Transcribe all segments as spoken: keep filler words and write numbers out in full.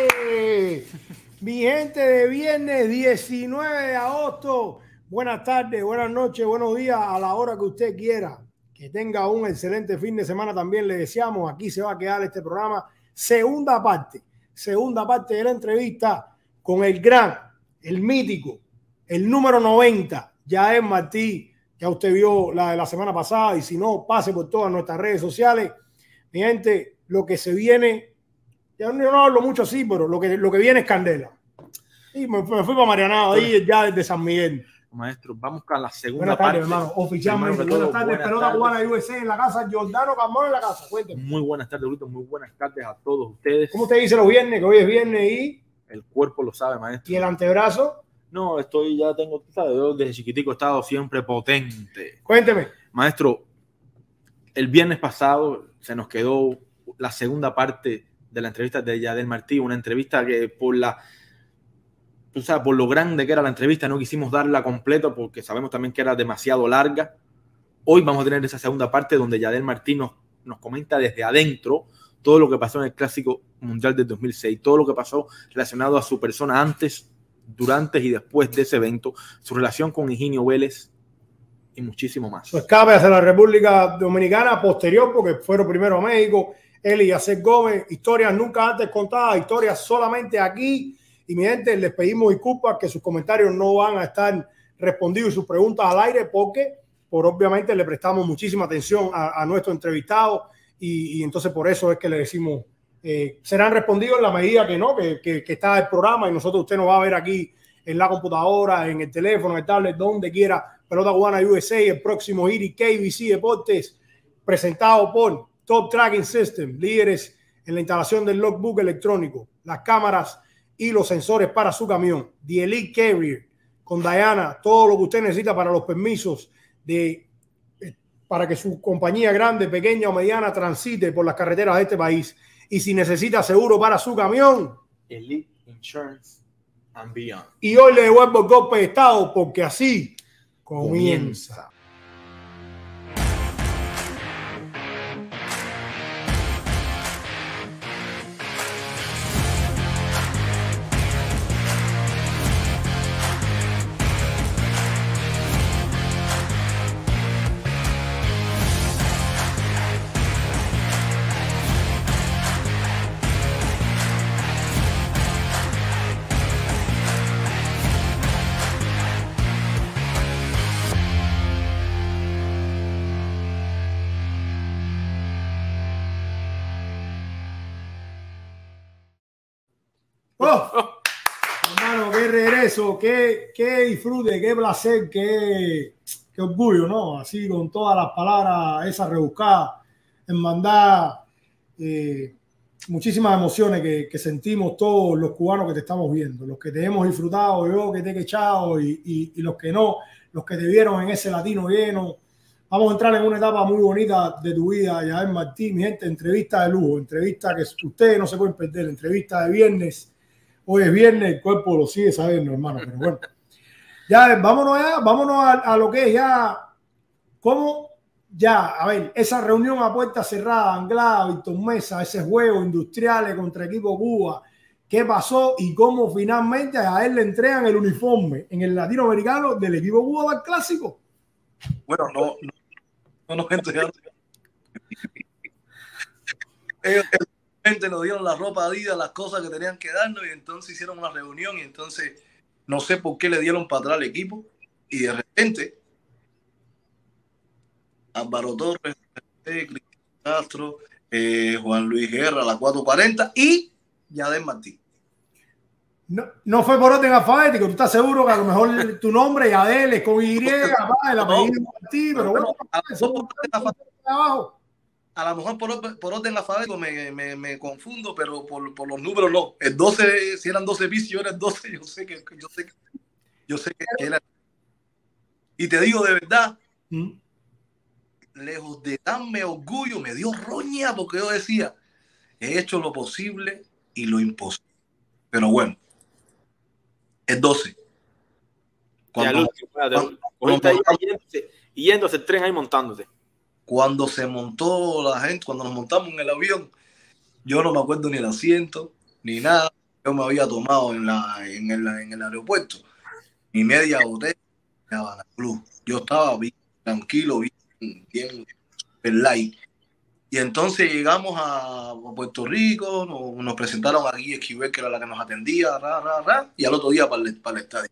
Mi gente de viernes diecinueve de agosto, buenas tardes, buenas noches, buenos días a la hora que usted quiera. Que tenga un excelente fin de semana también le deseamos. Aquí se va a quedar este programa, segunda parte, segunda parte de la entrevista con el gran, el mítico, el número noventa, Yael Martí. Ya usted vio la de la semana pasada y si no, pase por todas nuestras redes sociales. Mi gente, lo que se viene, ya no, no hablo mucho así, pero lo que, lo que viene es candela. Y me, me fui para Marianao, ahí ya desde San Miguel. Maestro, vamos con la segunda buenas tardes, parte. Hermano, oficialmente. Hermano, buenas tardes, buenas Pelota tardes. Cubana U S A en la casa, Jordano Carmona en la casa. Cuénteme. Muy buenas tardes, Bruto. Muy buenas tardes a todos ustedes. ¿Cómo usted dice los viernes? Que hoy es viernes y... El cuerpo lo sabe, maestro. ¿Y el antebrazo? No, estoy, ya tengo, ¿sabes? Yo desde chiquitico he estado siempre potente. Cuénteme. Maestro, el viernes pasado se nos quedó la segunda parte de la entrevista de Yael Martí, una entrevista que por la... O sea, por lo grande que era la entrevista, no quisimos darla completa porque sabemos también que era demasiado larga. Hoy vamos a tener esa segunda parte donde Yael Martí nos, nos comenta desde adentro todo lo que pasó en el Clásico Mundial del dos mil seis, todo lo que pasó relacionado a su persona antes, durante y después de ese evento, su relación con Higinio Vélez y muchísimo más. Su escape hacia la República Dominicana posterior, porque fueron primero a México, él y Yacet Gómez, historias nunca antes contadas, historias solamente aquí. Y mi gente, les pedimos disculpas que sus comentarios no van a estar respondidos y sus preguntas al aire porque, por obviamente, le prestamos muchísima atención a, a nuestro entrevistado y, y entonces por eso es que le decimos, eh, serán respondidos en la medida que no, que, que, que está el programa y nosotros usted nos va a ver aquí en la computadora, en el teléfono, en el tablet, donde quiera. Pelota Cubana U S A, el próximo Iri K B C Deportes, presentado por Top Tracking System, líderes en la instalación del logbook electrónico, las cámaras y los sensores para su camión. The Elite Carrier con Diana, todo lo que usted necesita para los permisos de para que su compañía grande, pequeña o mediana transite por las carreteras de este país. Y si necesita seguro para su camión, Elite Insurance and Beyond. Y hoy le devuelvo el golpe de estado porque así comienza. comienza. Oh, hermano, qué regreso, qué, qué disfrute, qué placer, qué, qué orgullo, ¿no? Así con todas las palabras, esas rebuscadas, hermandad, eh, muchísimas emociones que, que sentimos todos los cubanos que te estamos viendo, los que te hemos disfrutado, yo que te he echado y, y, y los que no, los que te vieron en ese latino lleno. Vamos a entrar en una etapa muy bonita de tu vida, Yael Martí, mi gente, entrevista de lujo, entrevista que ustedes no se pueden perder, entrevista de viernes. Hoy es viernes, el cuerpo lo sigue sabiendo, hermano, pero bueno. Ya, vámonos ya, vámonos a, a lo que es ya, cómo, ya, a ver, esa reunión a puerta cerrada, Anglada, Víctor Mesa, ese juego industrial contra Equipo Cuba, qué pasó y cómo finalmente a él le entregan el uniforme en el latinoamericano del Equipo Cuba del Clásico. Bueno, no, no, no nos entregaron. Ellos, nos dieron la ropa Adidas, las cosas que tenían que darnos y entonces hicieron una reunión y entonces no sé por qué le dieron para atrás al equipo y de repente Álvaro Torres, Cristian Castro, eh, Juan Luis Guerra, la cuatro cuarenta y Yael Martí. No, no fue por orden alfabético, tú estás seguro que a lo mejor tu nombre Yael es con Y, papá, el apellido Martí, pero bueno, abajo. A lo mejor por, por orden alfabético me, me, me confundo, pero por, por los números no. El doce, si eran doce bis, yo era el doce, yo sé que yo sé que, yo sé que era. Y te digo de verdad, ¿Mm? lejos de darme orgullo, me dio roña porque yo decía, he hecho lo posible y lo imposible. Pero bueno, el doce. Cuando, cuando, cuando, cuando, yéndose, yéndose el tren ahí montándose. Cuando se montó la gente, cuando nos montamos en el avión, yo no me acuerdo ni el asiento, ni nada. yo me había tomado en, la, en, el, en el aeropuerto, mi media botella de Habana Club. Yo estaba bien tranquilo, bien, bien light. Y entonces llegamos a Puerto Rico, nos, nos presentaron a Guille Esquivel, que era la que nos atendía, ra, ra, ra, y al otro día para el, para el estadio.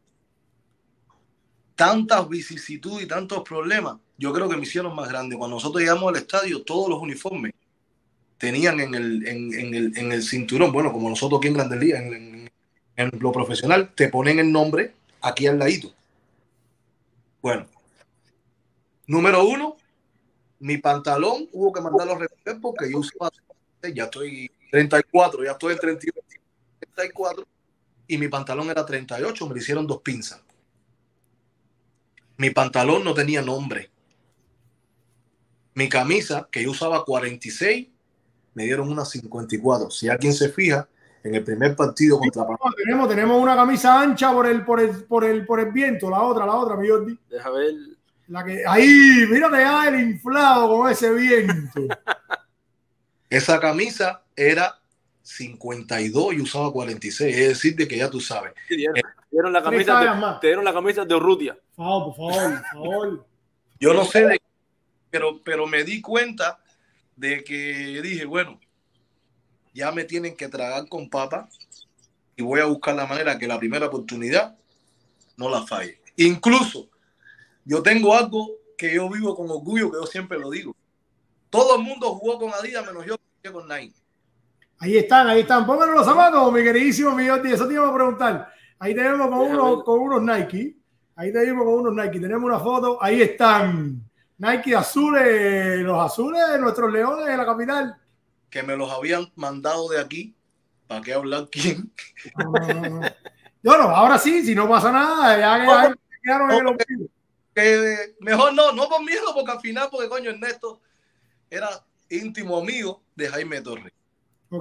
Tantas vicisitudes y tantos problemas, yo creo que me hicieron más grande. Cuando nosotros llegamos al estadio, todos los uniformes tenían en el, en, en el, en el cinturón, bueno, como nosotros aquí en Grandes Ligas, en, en, en lo profesional, te ponen el nombre aquí al ladito. Bueno, número uno, mi pantalón hubo que mandarlo a recoger porque yo usaba, ya estoy treinta y cuatro, ya estoy en treinta y ocho, treinta y cuatro, y mi pantalón era treinta y ocho, me le hicieron dos pinzas. Mi pantalón no tenía nombre. Mi camisa, que yo usaba cuarenta y seis, me dieron una cincuenta y cuatro. Si alguien se fija, en el primer partido contra sí, no, tenemos, tenemos una camisa ancha por el, por el, por el, por el viento, la otra, la otra, mi Jordi. Deja ver. La que, ahí, mírate ya el inflado con ese viento. Esa camisa era cincuenta y dos y usaba cuarenta y seis, es decir, de que ya tú sabes. Te dieron, dieron la camisa de, te dieron la camisa de Urrutia. Por favor, por favor, por favor. Yo no sé, de, pero, pero me di cuenta de que dije, bueno, ya me tienen que tragar con papa y voy a buscar la manera que la primera oportunidad no la falle. Incluso yo tengo algo que yo vivo con orgullo, que yo siempre lo digo. Todo el mundo jugó con Adidas menos yo que con Nike. Ahí están, ahí están. Pónganos los zapatos, mi queridísimo Miguel. Eso te iba a preguntar. Ahí tenemos con, uno, con unos Nike. Ahí tenemos con unos Nike. Tenemos una foto. Ahí están. Nike azules, los azules de nuestros leones de la capital. Que me los habían mandado de aquí. ¿Para qué hablar quién? No, no, no, no. Yo no, ahora sí, si no pasa nada, ya, ya, ya quedaron en el ombligo. Que mejor no, no por miedo, porque al final, porque coño, Ernesto era íntimo amigo de Jaime Torres. Ok.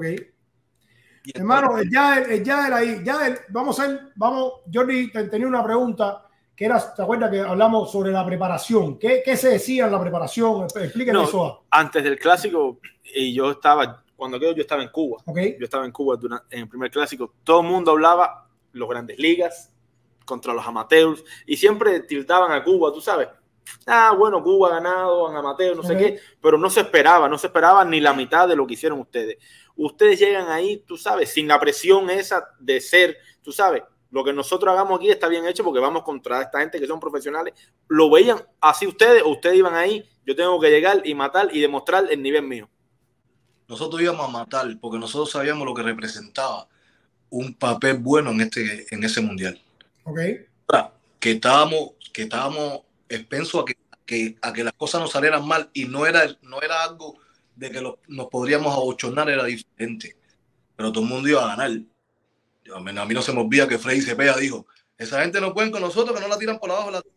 Hermano, el Yael, el Yael ahí, Yael, vamos a hacer, vamos, Jordi tenía una pregunta que era, ¿te acuerdas que hablamos sobre la preparación? ¿Qué, qué se decía en la preparación? Explíquenos no, eso. Antes del clásico, y yo estaba, cuando quedó, yo estaba en Cuba. Okay. Yo estaba en Cuba durante, en el primer clásico. Todo el mundo hablaba los grandes ligas contra los amateurs y siempre tildaban a Cuba, tú sabes. Ah, bueno, Cuba ha ganado en amateur, no okay. sé qué, pero no se esperaba, no se esperaba ni la mitad de lo que hicieron ustedes. Ustedes llegan ahí, tú sabes, sin la presión esa de ser, tú sabes, lo que nosotros hagamos aquí está bien hecho porque vamos contra esta gente que son profesionales. ¿Lo veían así ustedes o ustedes iban ahí? Yo tengo que llegar y matar y demostrar el nivel mío. Nosotros íbamos a matar porque nosotros sabíamos lo que representaba un papel bueno en, este, en ese mundial. Ok. Que estábamos, que estábamos expensos a que, que, a que las cosas nos salieran mal y no era, no era algo de que lo, nos podríamos abochornar, era diferente. Pero todo el mundo iba a ganar. Yo, a mí no se me olvida que Freddy Cepeda dijo, esa gente no pueden con nosotros, que no la tiran por abajo. La...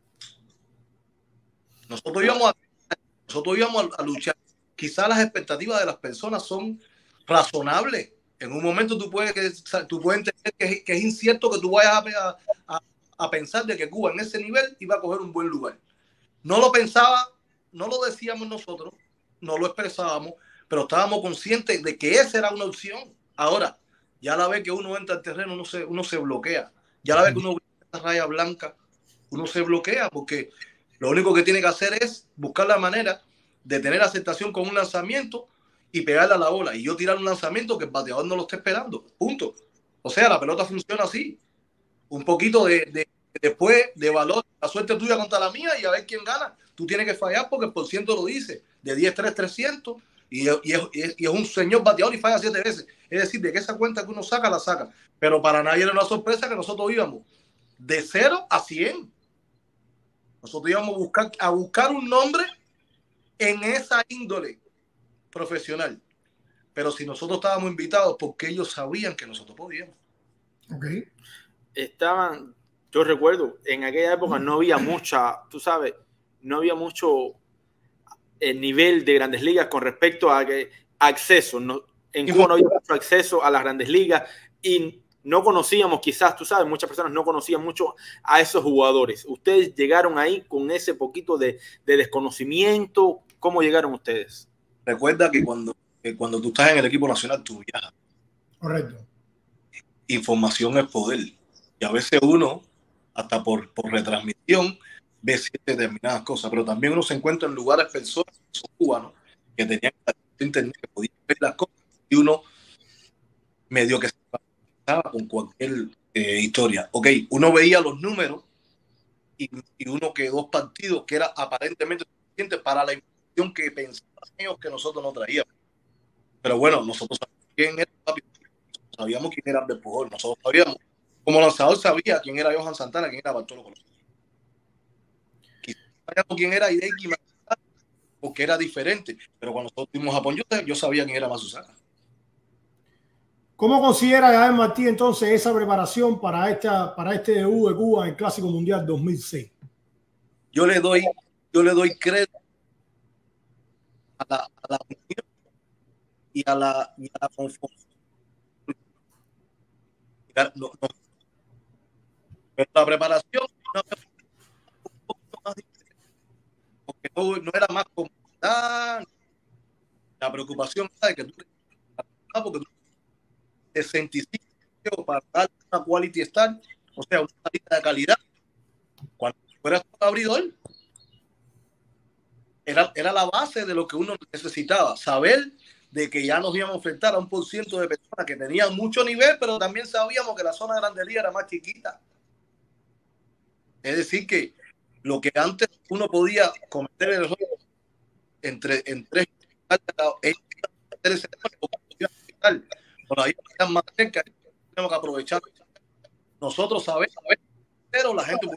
Nosotros íbamos a, nosotros íbamos a, a luchar. Quizás las expectativas de las personas son razonables. En un momento tú puedes, tú puedes entender que, que es incierto que tú vayas a, a, a pensar de que Cuba en ese nivel iba a coger un buen lugar. No lo pensaba, no lo decíamos nosotros, no lo expresábamos, pero estábamos conscientes de que esa era una opción. Ahora, ya la vez que uno entra al terreno, uno se, uno se bloquea. Ya la vez que uno ve esa raya blanca, uno se bloquea porque lo único que tiene que hacer es buscar la manera de tener aceptación con un lanzamiento y pegarle a la bola. Y yo tirar un lanzamiento que el bateador no lo está esperando. Punto. O sea, la pelota funciona así. Un poquito de, de después de valor, la suerte tuya contra la mía y a ver quién gana. Tú tienes que fallar porque el por ciento lo dice. De diez tres, trescientos y, y, es, y es un señor bateador y falla siete veces. Es decir, de que esa cuenta que uno saca, la saca. Pero para nadie era una sorpresa que nosotros íbamos de cero a cien. Nosotros íbamos a buscar, a buscar un nombre en esa índole profesional. Pero si nosotros estábamos invitados, porque ellos sabían que nosotros podíamos. Ok. Estaban, yo recuerdo, en aquella época no había mucha, tú sabes, no había mucho el nivel de Grandes Ligas con respecto a que acceso. No, en Cuba no había mucho acceso a las Grandes Ligas y no conocíamos, quizás, tú sabes, muchas personas no conocían mucho a esos jugadores. Ustedes llegaron ahí con ese poquito de, de desconocimiento. ¿Cómo llegaron ustedes? Recuerda que cuando, que cuando tú estás en el equipo nacional, tú viajas. Correcto. información es poder. Y a veces uno, hasta por, por retransmisión, ve determinadas cosas, pero también uno se encuentra en lugares, personas que son cubanos, que tenían internet, que podían ver las cosas, y uno medio que se pasaba con cualquier eh, historia. Ok, uno veía los números y, y uno que dos partidos que era aparentemente suficiente para la información que pensaban ellos que nosotros no traíamos. Pero bueno, nosotros sabíamos quién era Papi, sabíamos quién era Albert Pujol, nosotros sabíamos, como lanzador sabía quién era Johan Santana, quién era Bartolo Colón. Quizás sabíamos quién era Hideki Matsuzaka, porque era diferente, pero cuando nosotros tuvimos Japón, yo, yo sabía quién era Matsuzaka. ¿Cómo considera Yadier Martí entonces esa preparación para, esta, para este debut de Cuba en el Clásico Mundial dos mil seis? Yo le doy, yo le doy crédito a la, a la unión y a la, y a la conformación. No, no. Pero la preparación no, un poquito más diferente, porque no, no era más como la preocupación de que tú, porque tú sesenta y cinco para dar una quality start, o sea, una salida de calidad. Cuando fueras abridor, era, era la base de lo que uno necesitaba, saber de que ya nos íbamos a enfrentar a un por ciento de personas que tenían mucho nivel, pero también sabíamos que la zona de grandería era más chiquita. Es decir, que lo que antes uno podía cometer el error entre, entre bueno, ahí están más cerca, tenemos que aprovechar. Nosotros sabemos, pero la gente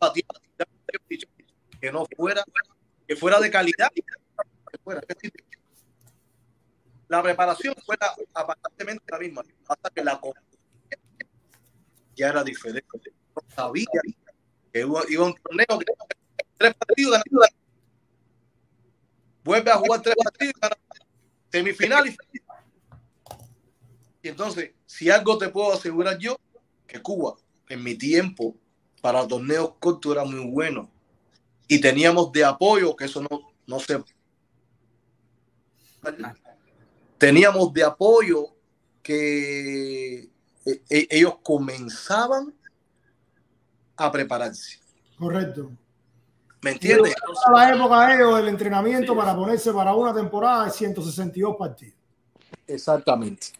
que no fuera, que fuera de calidad, que fuera. La preparación fuera aparentemente la misma, hasta que la ya era diferente. No sabía que iba, iba a un torneo que tres partidos ganados, vuelve a jugar tres partidos ganados, semifinal y final. Y entonces, si algo te puedo asegurar yo, que Cuba, en mi tiempo, para torneos cortos era muy bueno. Y teníamos de apoyo, que eso no, no se... Teníamos de apoyo que eh, ellos comenzaban a prepararse. Correcto. ¿Me entiendes? Era la época de ellos del entrenamiento, sí, para ponerse para una temporada de ciento sesenta y dos partidos. Exactamente.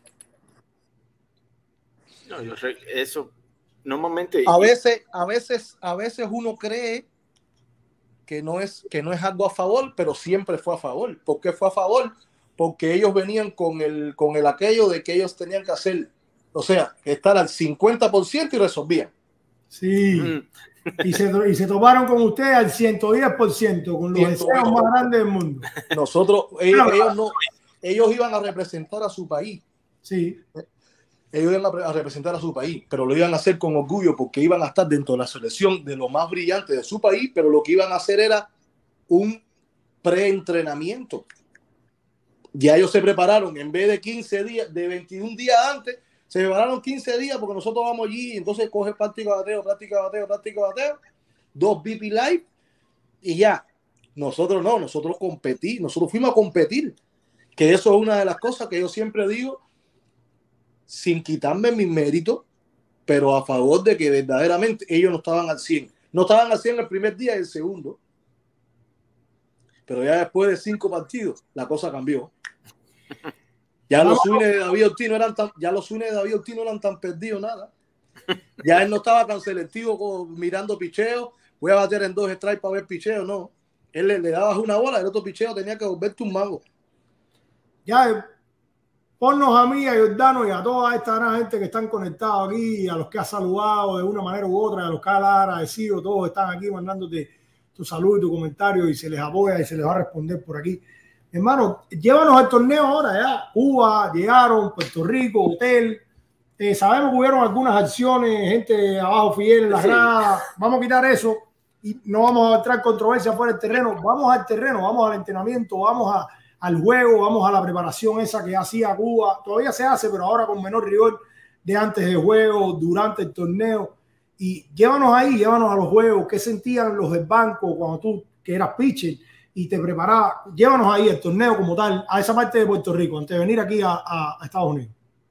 No, yo eso normalmente a veces, a veces, a veces uno cree que no es que no es algo a favor, pero siempre fue a favor. ¿Por qué fue a favor? Porque ellos venían con el con el aquello de que ellos tenían que hacer, o sea, estar al cincuenta por ciento y resolvían. Sí. Mm. Y se, y se tomaron con ustedes al ciento diez por ciento, con los deseos más grandes del mundo. Nosotros, ellos, ellos no, ellos iban a representar a su país. Sí. Ellos iban a representar a su país, pero lo iban a hacer con orgullo porque iban a estar dentro de la selección de lo más brillante de su país, pero lo que iban a hacer era un preentrenamiento. Ya ellos se prepararon, en vez de quince días, de veintiún días antes, se prepararon quince días porque nosotros vamos allí, entonces coge práctica de bateo, práctica de bateo, práctica de bateo, dos B P Live y ya. Nosotros no, nosotros competí, nosotros fuimos a competir, que eso es una de las cosas que yo siempre digo, sin quitarme mis méritos, pero a favor de que verdaderamente ellos no estaban al cien. No estaban al cien el primer día y el segundo. Pero ya después de cinco partidos, la cosa cambió. Ya los swings de David Ortiz no eran tan, ya los swings de David Ortiz no eran tan perdidos, nada. Ya él no estaba tan selectivo con, mirando picheo. Voy a bater en dos strikes para ver picheo, no. Él le, le dabas una bola, el otro picheo tenía que volverte un mago. Ya, ponnos a mí, a Giordano y a toda esta gran gente que están conectados aquí, a los que has saludado de una manera u otra, a los que has agradecido, todos están aquí mandándote tu salud y tu comentario y se les apoya y se les va a responder por aquí. Hermano, llévanos al torneo ahora ya. Cuba, llegaron, Puerto Rico, hotel. Eh, sabemos que hubieron algunas acciones, gente abajo fiel en las gradas. Vamos a quitar eso y no vamos a entrar en controversia fuera del terreno. Vamos al terreno, vamos al entrenamiento, vamos a, al juego, vamos a la preparación esa que hacía Cuba. Todavía se hace, pero ahora con menor rigor de antes del juego, durante el torneo. Y llévanos ahí, llévanos a los juegos. ¿Qué sentían los del banco cuando tú, que eras pitcher, y te preparabas? Llévanos ahí al torneo como tal, a esa parte de Puerto Rico, antes de venir aquí a, a, a Estados Unidos.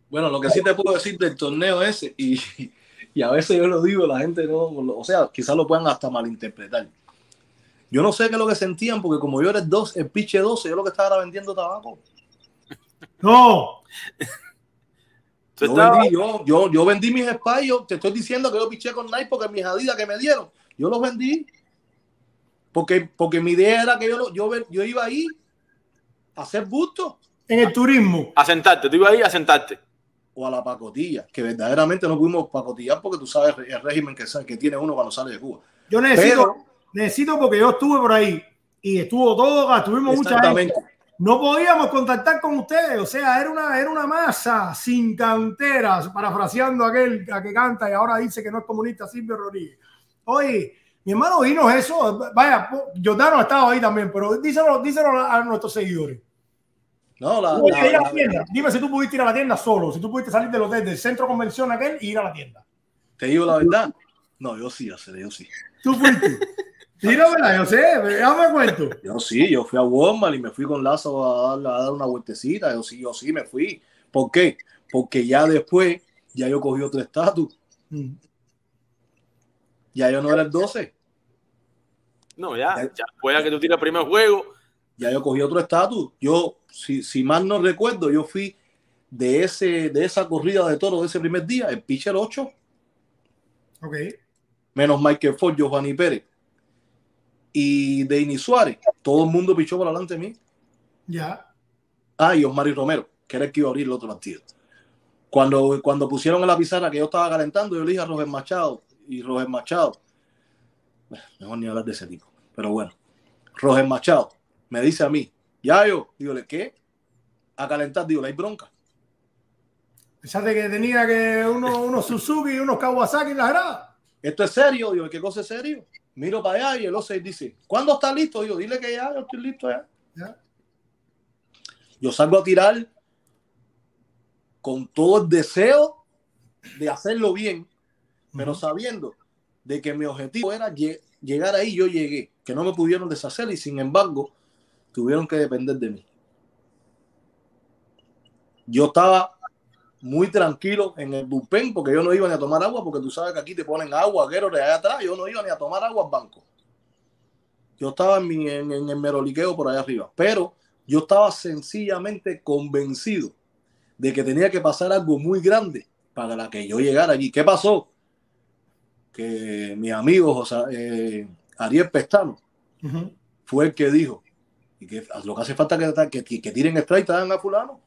Bueno, lo que sí te puedo decir del torneo ese, y, y a veces yo lo digo, la gente no, o sea, quizás lo puedan hasta malinterpretar. Yo no sé qué es lo que sentían, porque como yo era el, dos, el piche doce, yo lo que estaba era vendiendo tabaco. No. Yo vendí, yo, yo, yo vendí mis espacios. Te estoy diciendo que yo piché con Nike porque mis Adidas que me dieron, yo los vendí. Porque, porque mi idea era que yo, yo, yo iba ahí a hacer busto. En el turismo. A sentarte, tú ibas ahí a sentarte. O a la pacotilla, que verdaderamente no pudimos pacotillar porque tú sabes el régimen que, que tiene uno cuando sale de Cuba. Yo necesito, Pero, necesito porque yo estuve por ahí y estuvo todo, estuvimos mucha gente. No podíamos contactar con ustedes, o sea, era una, era una masa sin canteras, parafraseando a aquel a que canta y ahora dice que no es comunista, Silvio Rodríguez. Oye, mi hermano, dinos eso, vaya, Jordano ha estado ahí también, pero díselo, díselo a nuestros seguidores. No, la, la, la, la, la tienda. Dime si tú pudiste ir a la tienda solo, si tú pudiste salir del hotel, del centro convención aquel y ir a la tienda. Te digo la verdad. No, yo sí, yo, sé, yo sí. ¿Tú fuiste? Sí, no, ¿verdad? Yo sé, ya me cuento. Yo sí, yo fui a Walmart y me fui con Lazo a dar, a dar una vueltecita. Yo sí, yo sí me fui. ¿Por qué? Porque ya después, ya yo cogí otro estatus. Mm. Ya yo no era el doce. No, ya, ya, ya fuera que tú tiras el primer juego. Ya yo cogí otro estatus. Yo, si, si mal no recuerdo, yo fui de, ese, de esa corrida de toros de ese primer día, el pitcher ocho. Ok. Menos Michael Ford, Giovanni Pérez. Y Denis Suárez, todo el mundo pichó por delante de mí. Ya. Ah, y Osmari Romero, que era el que iba a abrir el otro partido. Cuando, cuando pusieron en la pizarra que yo estaba calentando, yo le dije a Roger Machado, y Roger Machado, mejor ni hablar de ese tipo, pero bueno, Roger Machado me dice a mí, ya yo, dígole, ¿qué? A calentar, digo, ¿hay bronca? Pensaste que tenía que unos uno Suzuki y unos Kawasaki en la grada. ¿Esto es serio? Digo, ¿qué cosa es serio? Miro para allá y el O seis dice, ¿cuándo está listo? Digo, dile que ya, yo estoy listo ya. ¿Ya? Yo salgo a tirar con todo el deseo de hacerlo bien, uh-huh. pero sabiendo de que mi objetivo era lleg- llegar ahí, yo llegué, que no me pudieron deshacer y sin embargo tuvieron que depender de mí. Yo estaba muy tranquilo en el bullpen porque yo no iba ni a tomar agua porque tú sabes que aquí te ponen agua, guero de allá atrás, yo no iba ni a tomar agua al banco. Yo estaba en, mi, en, en el meroliqueo por allá arriba, pero yo estaba sencillamente convencido de que tenía que pasar algo muy grande para que yo llegara allí. ¿Qué pasó? Que mi amigo José, eh, Ariel Pestano uh-huh. fue el que dijo y que lo que hace falta es que, que, que tiren strike, traigan a fulano.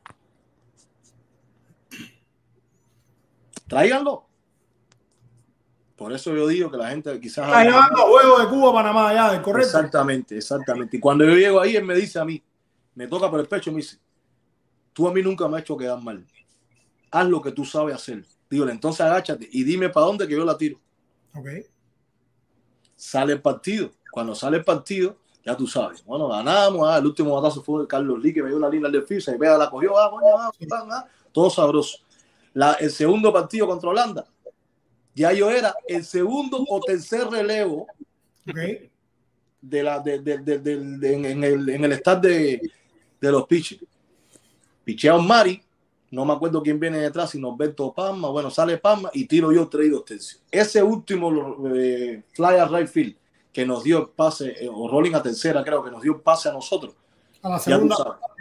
Tráiganlo. Por eso yo digo que la gente quizás... Está llevando juegos de Cuba a Panamá allá, ¿de correcto? Exactamente, exactamente. Y cuando yo llego ahí, él me dice a mí, me toca por el pecho y me dice, tú a mí nunca me has hecho quedar mal. Haz lo que tú sabes hacer. Dígole, entonces agáchate y dime para dónde que yo la tiro. Ok. Sale el partido. Cuando sale el partido, ya tú sabes. Bueno, ganamos. Ah, el último batazo fue de Carlos Lee, que me dio una línea del FISA y vea, la cogió. Ah, coño, ah, ah, todo sabroso. La, el segundo partido contra Holanda, ya yo era el segundo o tercer relevo okay. de la, de, de, de, de, de, en, en el, en el staff de, de los pitchers. Pichea a Mari, no me acuerdo quién viene detrás, sino Berto Palma. Bueno, sale Palma y tiro yo tres y dos tercios. Ese último eh, fly a right field que nos dio el pase, eh, o rolling a tercera, creo que nos dio el pase a nosotros. A la segunda.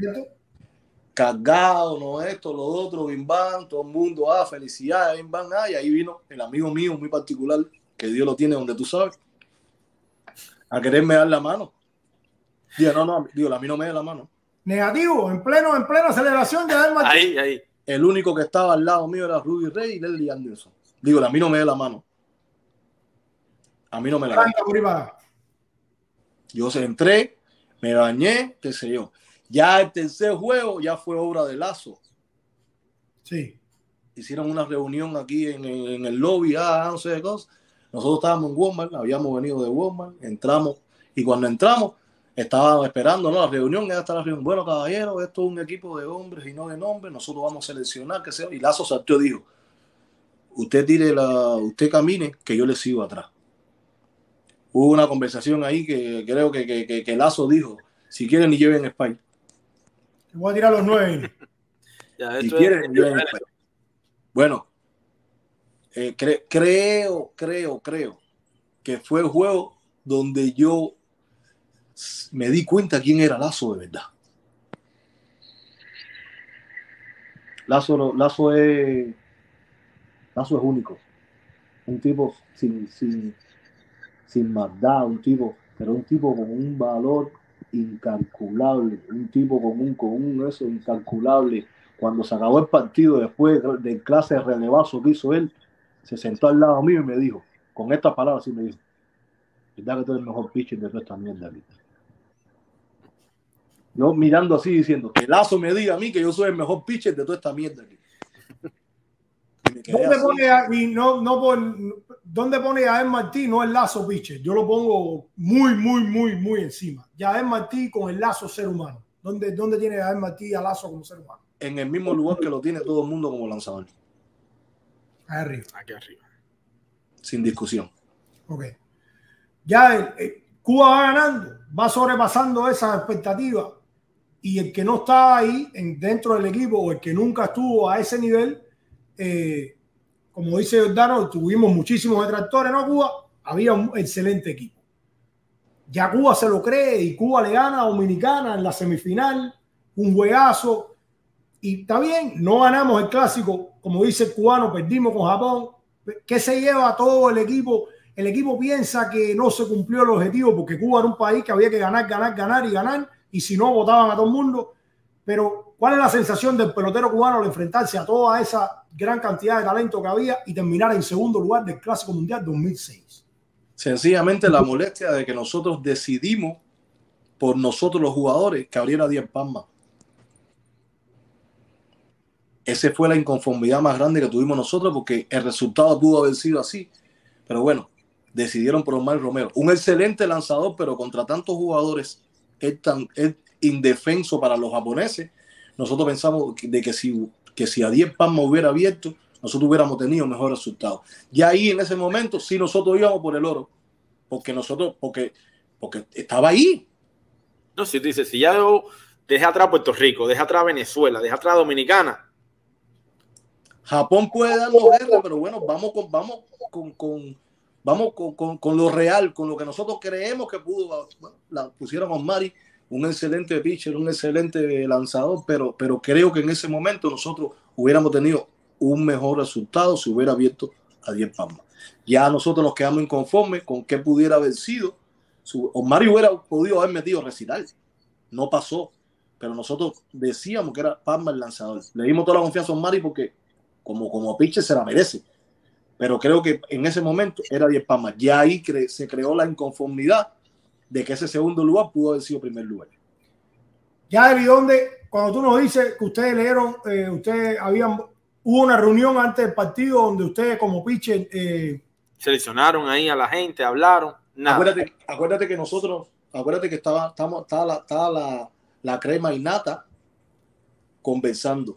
Cargado, no esto, lo otro, bim bam, todo el mundo, ah, felicidades, bim bam, ah, y ahí vino el amigo mío muy particular, que Dios lo tiene donde tú sabes, a quererme dar la mano. Digo, no, no, digo, a mí no me da la mano. Negativo, en pleno, en plena celebración ya del match. Ahí, ahí. El único que estaba al lado mío era Rudy Rey y Leslie Anderson. Digo, a mí no me da la mano. A mí no me la da. Yo se entré, me bañé, qué sé yo. Ya el tercer juego ya fue obra de Lazo. Sí. Hicieron una reunión aquí en, en, en el lobby, ah, no sé de cosas. Nosotros estábamos en Walmart, habíamos venido de Walmart, entramos y cuando entramos estábamos esperando, ¿no? La reunión, ya está la reunión. Bueno, caballero, esto es un equipo de hombres y no de nombres, nosotros vamos a seleccionar, que sea. Y Lazo saltó y dijo, usted tire la, usted camine, que yo le sigo atrás. Hubo una conversación ahí que creo que, que, que, que Lazo dijo, si quieren, ni lleven España. Voy a tirar los nueve. Ya, si quieren, lleven España. Bueno, eh, cre creo, creo, creo que fue el juego donde yo me di cuenta quién era Lazo de verdad. Lazo, Lazo, es, Lazo es único. Un tipo sin, sin, sin maldad, un tipo, pero un tipo con un valor incalculable, un tipo con un, con un eso incalculable. Cuando se acabó el partido, después del clase de relevazo que hizo él, se sentó al lado mío y me dijo, con estas palabras, sí me dijo, ¿verdad que tú eres el mejor pitcher de toda esta mierda aquí? Yo mirando así diciendo, que Lazo me diga a mí que yo soy el mejor pitcher de toda esta mierda aquí. ¿Dónde pone, a, y no, no pon, ¿Dónde pone a Yael Martí? No el Lazo pitcher. Yo lo pongo muy, muy, muy, muy encima. Yael Martí con el Lazo ser humano. ¿Dónde, dónde tiene Yael Martí a Lazo como ser humano? En el mismo lugar que lo tiene todo el mundo como lanzador. Ahí arriba. Aquí arriba. Sin discusión. Ok. Ya el, el, Cuba va ganando, va sobrepasando esas expectativas. Y el que no está ahí en, dentro del equipo o el que nunca estuvo a ese nivel, eh, como dice Giordano, tuvimos muchísimos detractores, ¿no? Cuba había un excelente equipo. Ya Cuba se lo cree y Cuba le gana a Dominicana en la semifinal, un juegazo. Y está bien, no ganamos el clásico, como dice el cubano, perdimos con Japón. ¿Qué se lleva todo el equipo? El equipo piensa que no se cumplió el objetivo porque Cuba era un país que había que ganar, ganar, ganar y ganar. Y si no, votaban a todo el mundo. Pero, ¿cuál es la sensación del pelotero cubano al enfrentarse a toda esa gran cantidad de talento que había y terminar en segundo lugar del Clásico Mundial dos mil seis? Sencillamente la molestia de que nosotros decidimos por nosotros los jugadores que abriera diez palmas. Esa fue la inconformidad más grande que tuvimos nosotros porque el resultado pudo haber sido así. Pero bueno, decidieron por Omar Romero. Un excelente lanzador, pero contra tantos jugadores es tan es indefenso para los japoneses. Nosotros pensamos de que si, que si a diez palmas hubiera abierto, nosotros hubiéramos tenido mejor resultado. Ya ahí en ese momento sí nosotros íbamos por el oro, porque nosotros, porque, porque estaba ahí. No, si tú dices, si ya yo dejé atrás a Puerto Rico, dejé atrás a Venezuela, dejé atrás a Dominicana. Japón puede darnos guerra, pero bueno, vamos con, vamos con, con vamos con, con, con lo real, con lo que nosotros creemos que pudo. Bueno, la pusieron a Osmari, un excelente pitcher, un excelente lanzador, pero, pero creo que en ese momento nosotros hubiéramos tenido un mejor resultado si hubiera abierto a diez palmas. Ya nosotros nos quedamos inconformes con qué pudiera haber sido. Osmari hubiera podido haber metido recital. No pasó, pero nosotros decíamos que era Palma el lanzador. Le dimos toda la confianza a Osmari porque como, como pitcher se la merece. Pero creo que en ese momento era diez palmas. Ya ahí cre se creó la inconformidad de que ese segundo lugar pudo haber sido primer lugar. Ya, Evi, ¿dónde? Cuando tú nos dices que ustedes leyeron, eh, ustedes habían, hubo una reunión antes del partido donde ustedes como pitcher eh... seleccionaron ahí a la gente, hablaron, nada. Acuérdate, acuérdate que nosotros, acuérdate que estaba, estaba, estaba, la, estaba la, la crema y nata conversando.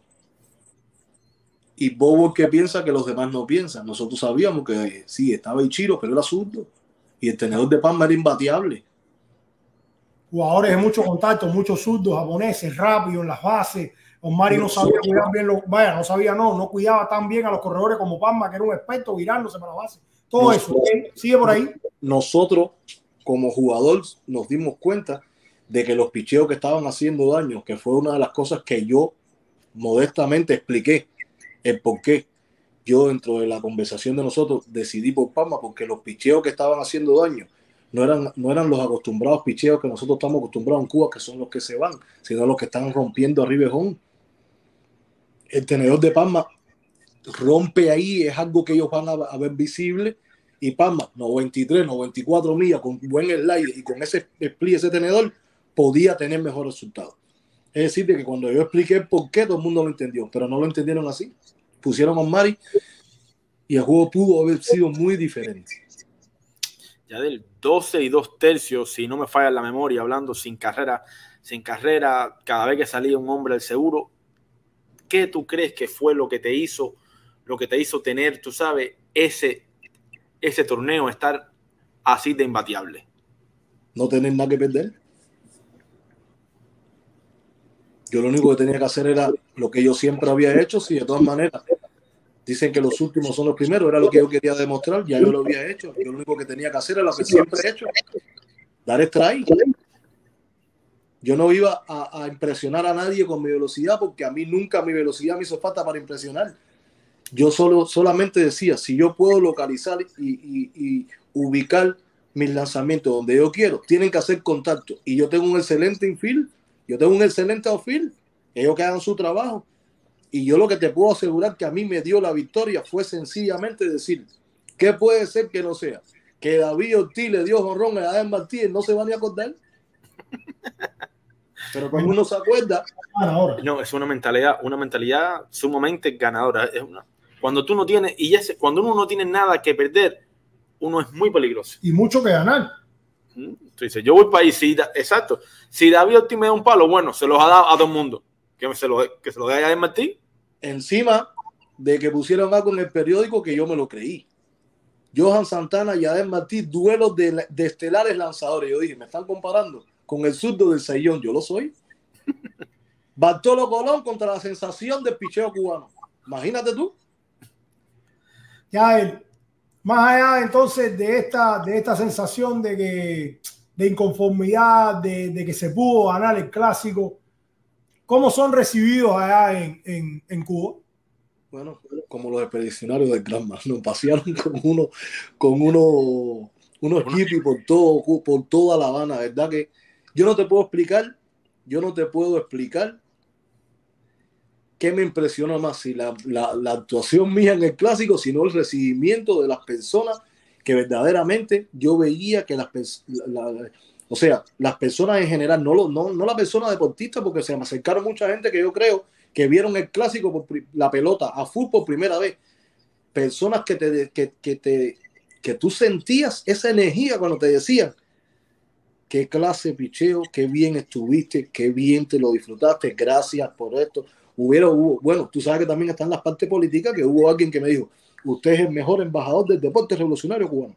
Y Bobo que piensa que los demás no piensan. Nosotros sabíamos que sí, estaba Ichiro, pero era zurdo. Y el tenedor de Palma era imbateable. Jugadores de mucho contacto, muchos zurdos japoneses, rápidos en las bases. Osmari no sabía cuidar bien los, vaya, no sabía, no, no cuidaba tan bien a los corredores como Palma, que era un experto virándose para la base. Todo nosotros, eso, ¿okay? Sigue por ahí. Nosotros, como jugador, nos dimos cuenta de que los picheos que estaban haciendo daño, que fue una de las cosas que yo modestamente expliqué, el por qué yo dentro de la conversación de nosotros decidí por Palma, porque los picheos que estaban haciendo daño no eran, no eran los acostumbrados picheos que nosotros estamos acostumbrados en Cuba, que son los que se van, sino los que están rompiendo arriba de home. El tenedor de Palma rompe ahí, es algo que ellos van a, a ver visible, y Palma, noventa y tres, noventa y cuatro millas, con buen slide y con ese split, ese tenedor, podía tener mejor resultado. Es decir, de que cuando yo expliqué por qué, todo el mundo lo entendió, pero no lo entendieron así. Pusieron a Osmari y el juego pudo haber sido muy diferente. Ya del doce y dos tercios, si no me falla la memoria, hablando sin carrera, sin carrera, cada vez que salía un hombre del seguro, ¿qué tú crees que fue lo que te hizo, lo que te hizo tener, tú sabes, ese, ese torneo, estar así de imbateable? No tener nada que perder. Yo lo único que tenía que hacer era lo que yo siempre había hecho, si de todas maneras Dicen que los últimos son los primeros, era lo que yo quería demostrar, ya yo lo había hecho, yo lo único que tenía que hacer era lo que siempre he hecho, dar strike. Yo no iba a, a impresionar a nadie con mi velocidad, porque a mí nunca mi velocidad me hizo falta para impresionar. Yo solo, solamente decía, si yo puedo localizar y, y, y ubicar mis lanzamientos donde yo quiero, tienen que hacer contacto. Y yo tengo un excelente infield, yo tengo un excelente outfield, ellos que hagan su trabajo. Y yo lo que te puedo asegurar que a mí me dio la victoria fue sencillamente decir, ¿qué puede ser que no sea? Que David Ortiz le dio jonrón a Adán Martínez, no se van a acordar. Pero cuando uno se acuerda... No, es una mentalidad, una mentalidad sumamente ganadora. Es una, cuando tú no tienes, y ese, cuando uno no tiene nada que perder, uno es muy peligroso. Y mucho que ganar. Tú dices, yo voy para ahí, si, exacto. Si David Ortiz me da un palo, bueno, se los ha dado a todo el mundo. Que se lo, que se lo dé a Adán Martínez. Encima de que pusieron algo en el periódico que yo me lo creí. Johan Santana y Adán Martínez, duelos de, de estelares lanzadores. Yo dije, me están comparando con el zurdo del Sayón, yo lo soy. Bartolo Colón contra la sensación del picheo cubano. Imagínate tú. Ya él, más allá entonces de esta, de esta sensación de que de inconformidad, de, de que se pudo ganar el clásico, ¿cómo son recibidos allá en, en, en Cuba? Bueno, como los expedicionarios del Granma, nos pasearon con uno, con uno, unos hippies por todo, por toda La Habana, ¿verdad? Que yo no te puedo explicar, yo no te puedo explicar qué me impresionó más, si la, la, la actuación mía en el clásico, sino el recibimiento de las personas que verdaderamente yo veía que las la, la, o sea, las personas en general, no, lo, no, no la persona deportista, porque se me acercaron mucha gente que yo creo que vieron el clásico, por la pelota a fútbol por primera vez. Personas que, te, que, que, te, que tú sentías esa energía cuando te decían qué clase de picheo, qué bien estuviste, qué bien te lo disfrutaste, gracias por esto. Hubiera, hubo, bueno, tú sabes que también están las partes políticas, que hubo alguien que me dijo, usted es el mejor embajador del deporte revolucionario cubano.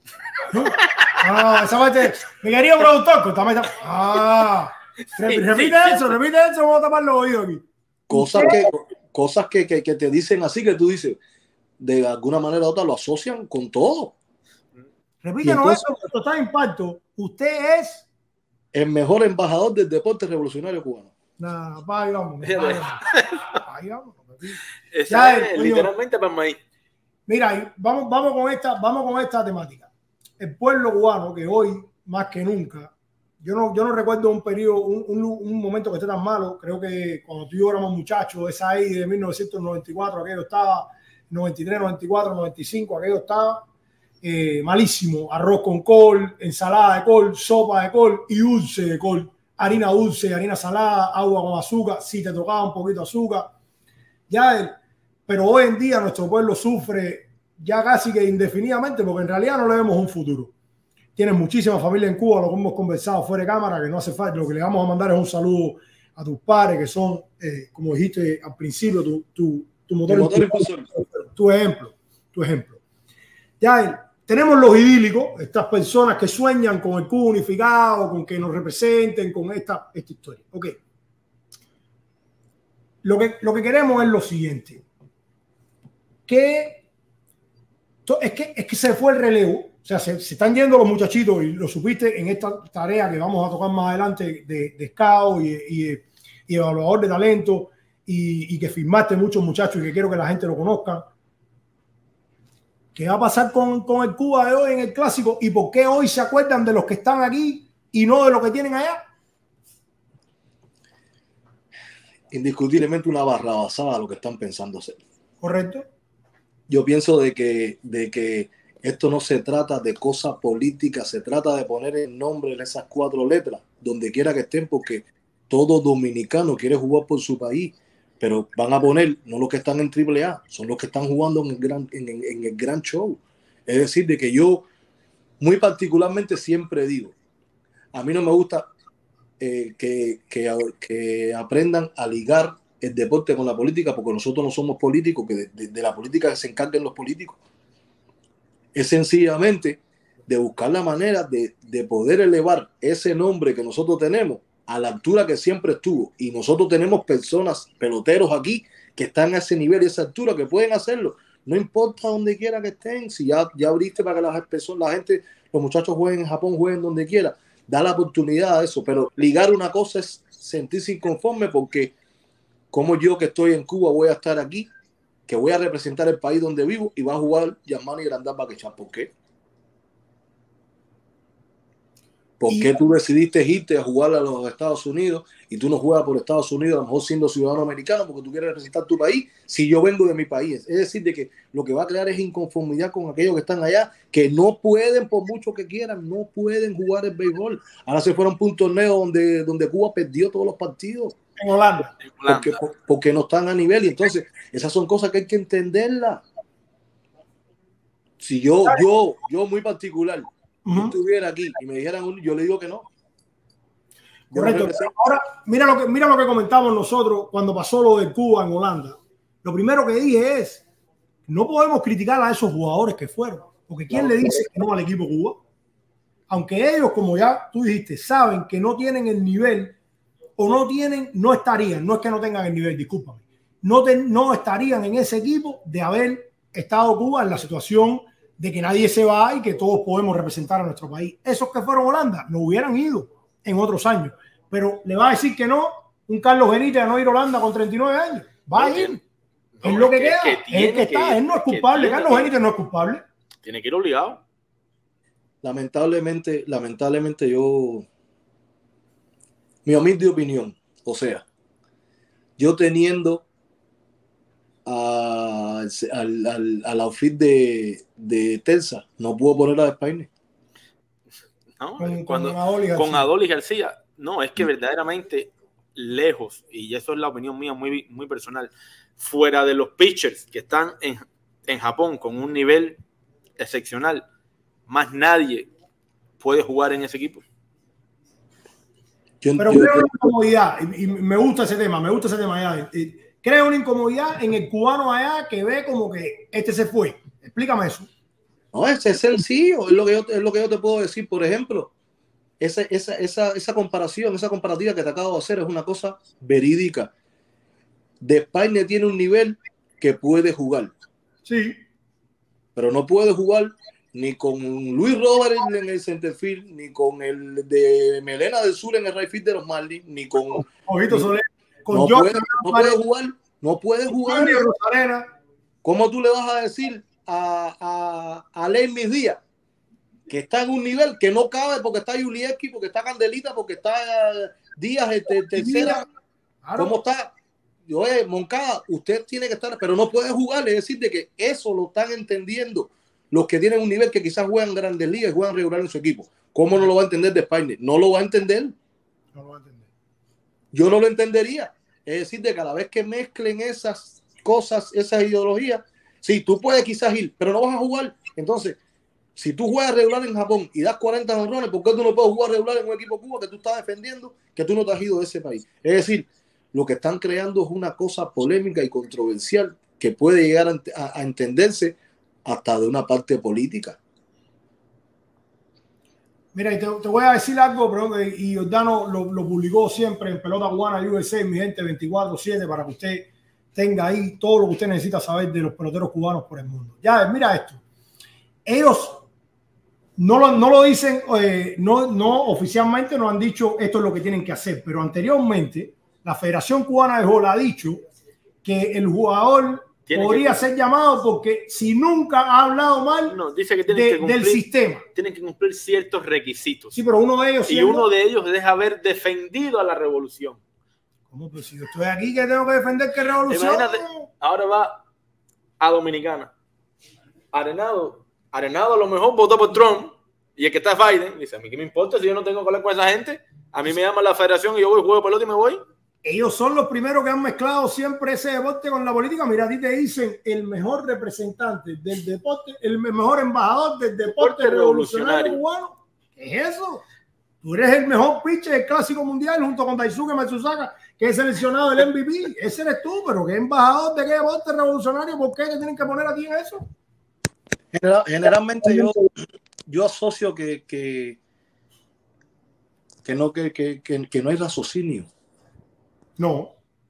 Ah, esa parte, mi querido productor, contame esa... Ah, repite eso, repite eso, vamos a tapar los oídos aquí. Cosas, que, cosas que, que, que te dicen así, que tú dices, de alguna manera u otra lo asocian con todo. Repítenos eso, esto está en impacto. Usted es el mejor embajador del deporte revolucionario cubano. Nah, ahí vamos. Ahí vamos. Esa es, literalmente para maíz. Mira, vamos, vamos, con esta, vamos con esta temática. El pueblo cubano, que hoy, más que nunca, yo no, yo no recuerdo un periodo, un, un, un momento que esté tan malo. Creo que cuando tú y yo éramos muchachos, esa ahí de mil novecientos noventa y cuatro, aquello estaba, noventa y tres, noventa y cuatro, noventa y cinco, aquello estaba eh, malísimo. Arroz con col, ensalada de col, sopa de col y dulce de col. Harina dulce, harina salada, agua con azúcar, si te tocaba un poquito de azúcar. Ya el, pero hoy en día nuestro pueblo sufre ya casi que indefinidamente, porque en realidad no le vemos un futuro. Tienes muchísima familia en Cuba, lo que hemos conversado fuera de cámara, que no hace falta. Lo que le vamos a mandar es un saludo a tus padres, que son, eh, como dijiste al principio, tu, tu, tu motor, motor impulsor, tu ejemplo, tu ejemplo. Ya el, tenemos los idílicos, estas personas que sueñan con el Cuba unificado, con que nos representen, con esta, esta historia. Ok. Lo que, lo que queremos es lo siguiente. Que, es, que, es que se fue el relevo. O sea, se, se están yendo los muchachitos, y lo supiste en esta tarea que vamos a tocar más adelante de, de scout y, y, y evaluador de talento, y, y que firmaste muchos muchachos y que quiero que la gente lo conozca. ¿Qué va a pasar con, con el Cuba de hoy en el clásico? ¿Y por qué hoy se acuerdan de los que están aquí y no de los que tienen allá? Indiscutiblemente una barrabasada lo que están pensando hacer. Correcto. Yo pienso de que, de que esto no se trata de cosas políticas, se trata de poner el nombre en esas cuatro letras, donde quiera que estén, porque todo dominicano quiere jugar por su país. Pero van a poner, no los que están en triple A, son los que están jugando en el gran, en, en, en el gran show. Es decir, de que yo muy particularmente siempre digo, a mí no me gusta eh, que, que, que aprendan a ligar el deporte con la política, porque nosotros no somos políticos, que de, de, de la política se encarguen los políticos. Es sencillamente de buscar la manera de, de poder elevar ese nombre que nosotros tenemos a la altura que siempre estuvo. Y nosotros tenemos personas, peloteros aquí, que están a ese nivel y esa altura, que pueden hacerlo. No importa donde quiera que estén, si ya, ya abriste para que las personas, la gente, los muchachos jueguen en Japón, jueguen donde quiera, da la oportunidad a eso, pero ligar una cosa es sentirse inconforme porque como yo que estoy en Cuba voy a estar aquí, que voy a representar el país donde vivo y va a jugar Yasmani Grandal Bakechan. ¿Por qué? ¿Por qué y... tú decidiste irte a jugar a los Estados Unidos y tú no juegas por Estados Unidos, a lo mejor siendo ciudadano americano, porque tú quieres representar tu país, si yo vengo de mi país? Es decir, de que lo que va a crear es inconformidad con aquellos que están allá, que no pueden, por mucho que quieran, no pueden jugar el béisbol. Ahora se fueron por un torneo donde, donde Cuba perdió todos los partidos. En Holanda. Porque, porque no están a nivel, y entonces esas son cosas que hay que entenderlas. Si yo, yo, yo muy particular, uh-huh. yo estuviera aquí y me dijeran, yo le digo que no. Yo Correcto. No ahora, mira lo que mira lo que comentamos nosotros cuando pasó lo de Cuba en Holanda. Lo primero que dije es, no podemos criticar a esos jugadores que fueron, porque ¿quién claro, le dice que no al equipo Cuba? Aunque ellos, como ya tú dijiste, saben que no tienen el nivel o no tienen, no estarían, no es que no tengan el nivel, discúlpame, no, te, no estarían en ese equipo de haber estado Cuba en la situación de que nadie se va y que todos podemos representar a nuestro país. Esos que fueron a Holanda no hubieran ido en otros años, pero le va a decir que no un Carlos Benítez a no ir a Holanda con treinta y nueve años. Va a ir. No, es lo que, que queda. Que tiene, es el que está. Que, él no es culpable. Carlos que, Benítez no es culpable. Tiene que ir obligado. Lamentablemente, lamentablemente yo... Mi humilde opinión, o sea, yo teniendo a, al, al, al outfit de, de Telsa, no puedo poner a Despaigne. No, con, cuando, con, Adolis con Adolis García, no, es que verdaderamente lejos, y eso es la opinión mía muy, muy personal, fuera de los pitchers que están en, en Japón con un nivel excepcional, más nadie puede jugar en ese equipo. Pero creo una incomodidad, y, y me gusta ese tema, me gusta ese tema allá. Creo una incomodidad en el cubano allá que ve como que este se fue. Explícame eso. No, es, es sencillo, es lo, que yo, es lo que yo te puedo decir. Por ejemplo, esa, esa, esa, esa comparación, esa comparativa que te acabo de hacer es una cosa verídica. Despaigne tiene un nivel que puede jugar. Sí. Pero no puede jugar ni con Luis Robert en el centerfield, ni con el de Melena del Sur en el right field de los Marlins, ni con... Ojito Soler, con no, puede, no puede jugar, no puede jugar. ¿Cómo tú le vas a decir a, a, a Lemis Díaz que está en un nivel que no cabe porque está Yulieski, porque está Candelita, porque está Díaz, este, tercera? Claro. ¿Cómo está? Yo, eh, Moncada, usted tiene que estar, pero no puede jugar. Es decir, de que eso lo están entendiendo los que tienen un nivel que quizás juegan grandes ligas y juegan regular en su equipo. ¿Cómo no lo va a entender Despaigne? No lo va a entender. No lo va a entender. Yo no lo entendería. Es decir, de cada vez que mezclen esas cosas, esas ideologías, sí, tú puedes quizás ir, pero no vas a jugar. Entonces, si tú juegas regular en Japón y das cuarenta honrones, ¿por qué tú no puedes jugar regular en un equipo Cuba que tú estás defendiendo, que tú no te has ido de ese país? Es decir, lo que están creando es una cosa polémica y controversial que puede llegar a, a, a entenderse hasta de una parte política. Mira, y te, te voy a decir algo, pero, y Giordano lo, lo publicó siempre en Pelota Cubana U S A, mi gente, veinticuatro siete, para que usted tenga ahí todo lo que usted necesita saber de los peloteros cubanos por el mundo. Ya, mira esto. Ellos no lo, no lo dicen, eh, no, no oficialmente no han dicho esto es lo que tienen que hacer, pero anteriormente la Federación Cubana de Béisbol ha dicho que el jugador podría que, ser llamado porque si nunca ha hablado mal no, dice que tienen de, que cumplir, del sistema. Tienen que cumplir ciertos requisitos. Sí, pero uno de ellos... Y siendo, uno de ellos es haber defendido a la revolución. ¿Cómo? Pues si yo estoy aquí, que tengo que defender qué revolución. Imagínate, ahora va a Dominicana. Arenado, Arenado a lo mejor votó por Trump y el que está es Biden. Dice, a mí qué me importa si yo no tengo que hablar con esa gente. A mí me llama la federación y yo voy, juego pelota y me voy. Ellos son los primeros que han mezclado siempre ese deporte con la política. Mira, a ti te dicen el mejor representante del deporte, el mejor embajador del deporte, deporte revolucionario, revolucionario cubano. ¿Qué es eso? Tú eres el mejor pitcher del Clásico Mundial junto con Daisuke Matsusaka, que es seleccionado del M V P. Ese eres tú, pero ¿qué embajador de qué deporte revolucionario? ¿Por qué te tienen que poner a ti en eso? General, generalmente yo, yo asocio que, que, que, no, que, que, que, que no hay raciocinio. No.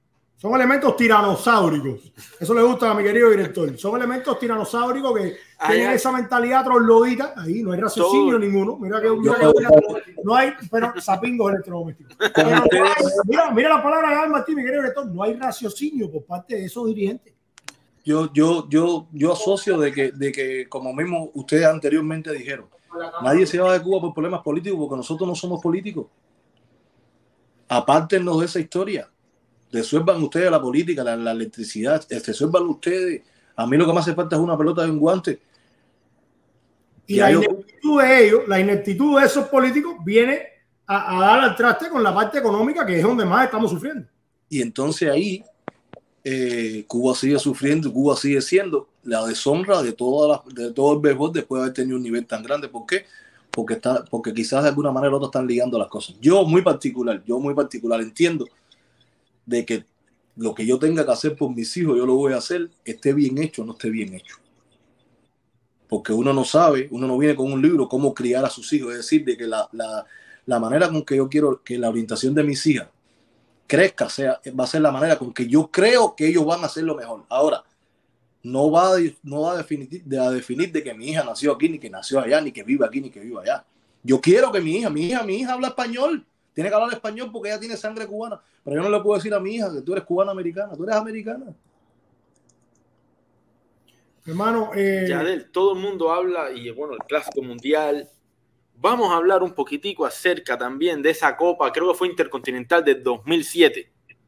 Son elementos tiranosáuricos. Eso le gusta a mi querido director. Son elementos tiranosáuricos que ay, tienen ay. esa mentalidad troglodita. Ahí no hay raciocinio todo. Ninguno. Mira que, mira que no hay, pero sapingos electrodomésticos. Pero no hay, mira, mira la palabra de Alma, mi querido director. No hay raciocinio por parte de esos dirigentes. Yo, yo, yo, yo asocio de que, de que, como mismo ustedes anteriormente dijeron, nadie se va de Cuba por problemas políticos porque nosotros no somos políticos. Apártenos de esa historia. Resuelvan ustedes la política, la, la electricidad, resuelvan ustedes. A mí lo que me hace falta es una pelota de un guante. Y, y la ineptitud de ellos, la ineptitud de esos políticos viene a, a dar al traste con la parte económica, que es donde más estamos sufriendo. Y entonces ahí eh, Cuba sigue sufriendo, Cuba sigue siendo la deshonra de, toda la, de todo el béisbol después de haber tenido un nivel tan grande. ¿Por qué? Porque, está, porque quizás de alguna manera otros están ligando las cosas. Yo muy particular, yo muy particular entiendo de que lo que yo tenga que hacer por mis hijos, yo lo voy a hacer, esté bien hecho o no esté bien hecho. Porque uno no sabe, uno no viene con un libro cómo criar a sus hijos. Es decir, de que la, la, la manera con que yo quiero que la orientación de mis hijas crezca sea, va a ser la manera con que yo creo que ellos van a hacer lo mejor. Ahora, no va, a, no va a, definir, de, a definir de que mi hija nació aquí, ni que nació allá, ni que viva aquí, ni que viva allá. Yo quiero que mi hija, mi hija, mi hija habla español. Tiene que hablar español porque ella tiene sangre cubana. Pero yo no le puedo decir a mi hija que tú eres cubana-americana. Tú eres americana. Hermano, eh... Yadel, todo el mundo habla, y bueno, el Clásico Mundial. Vamos a hablar un poquitico acerca también de esa Copa, creo que fue Intercontinental del dos mil siete.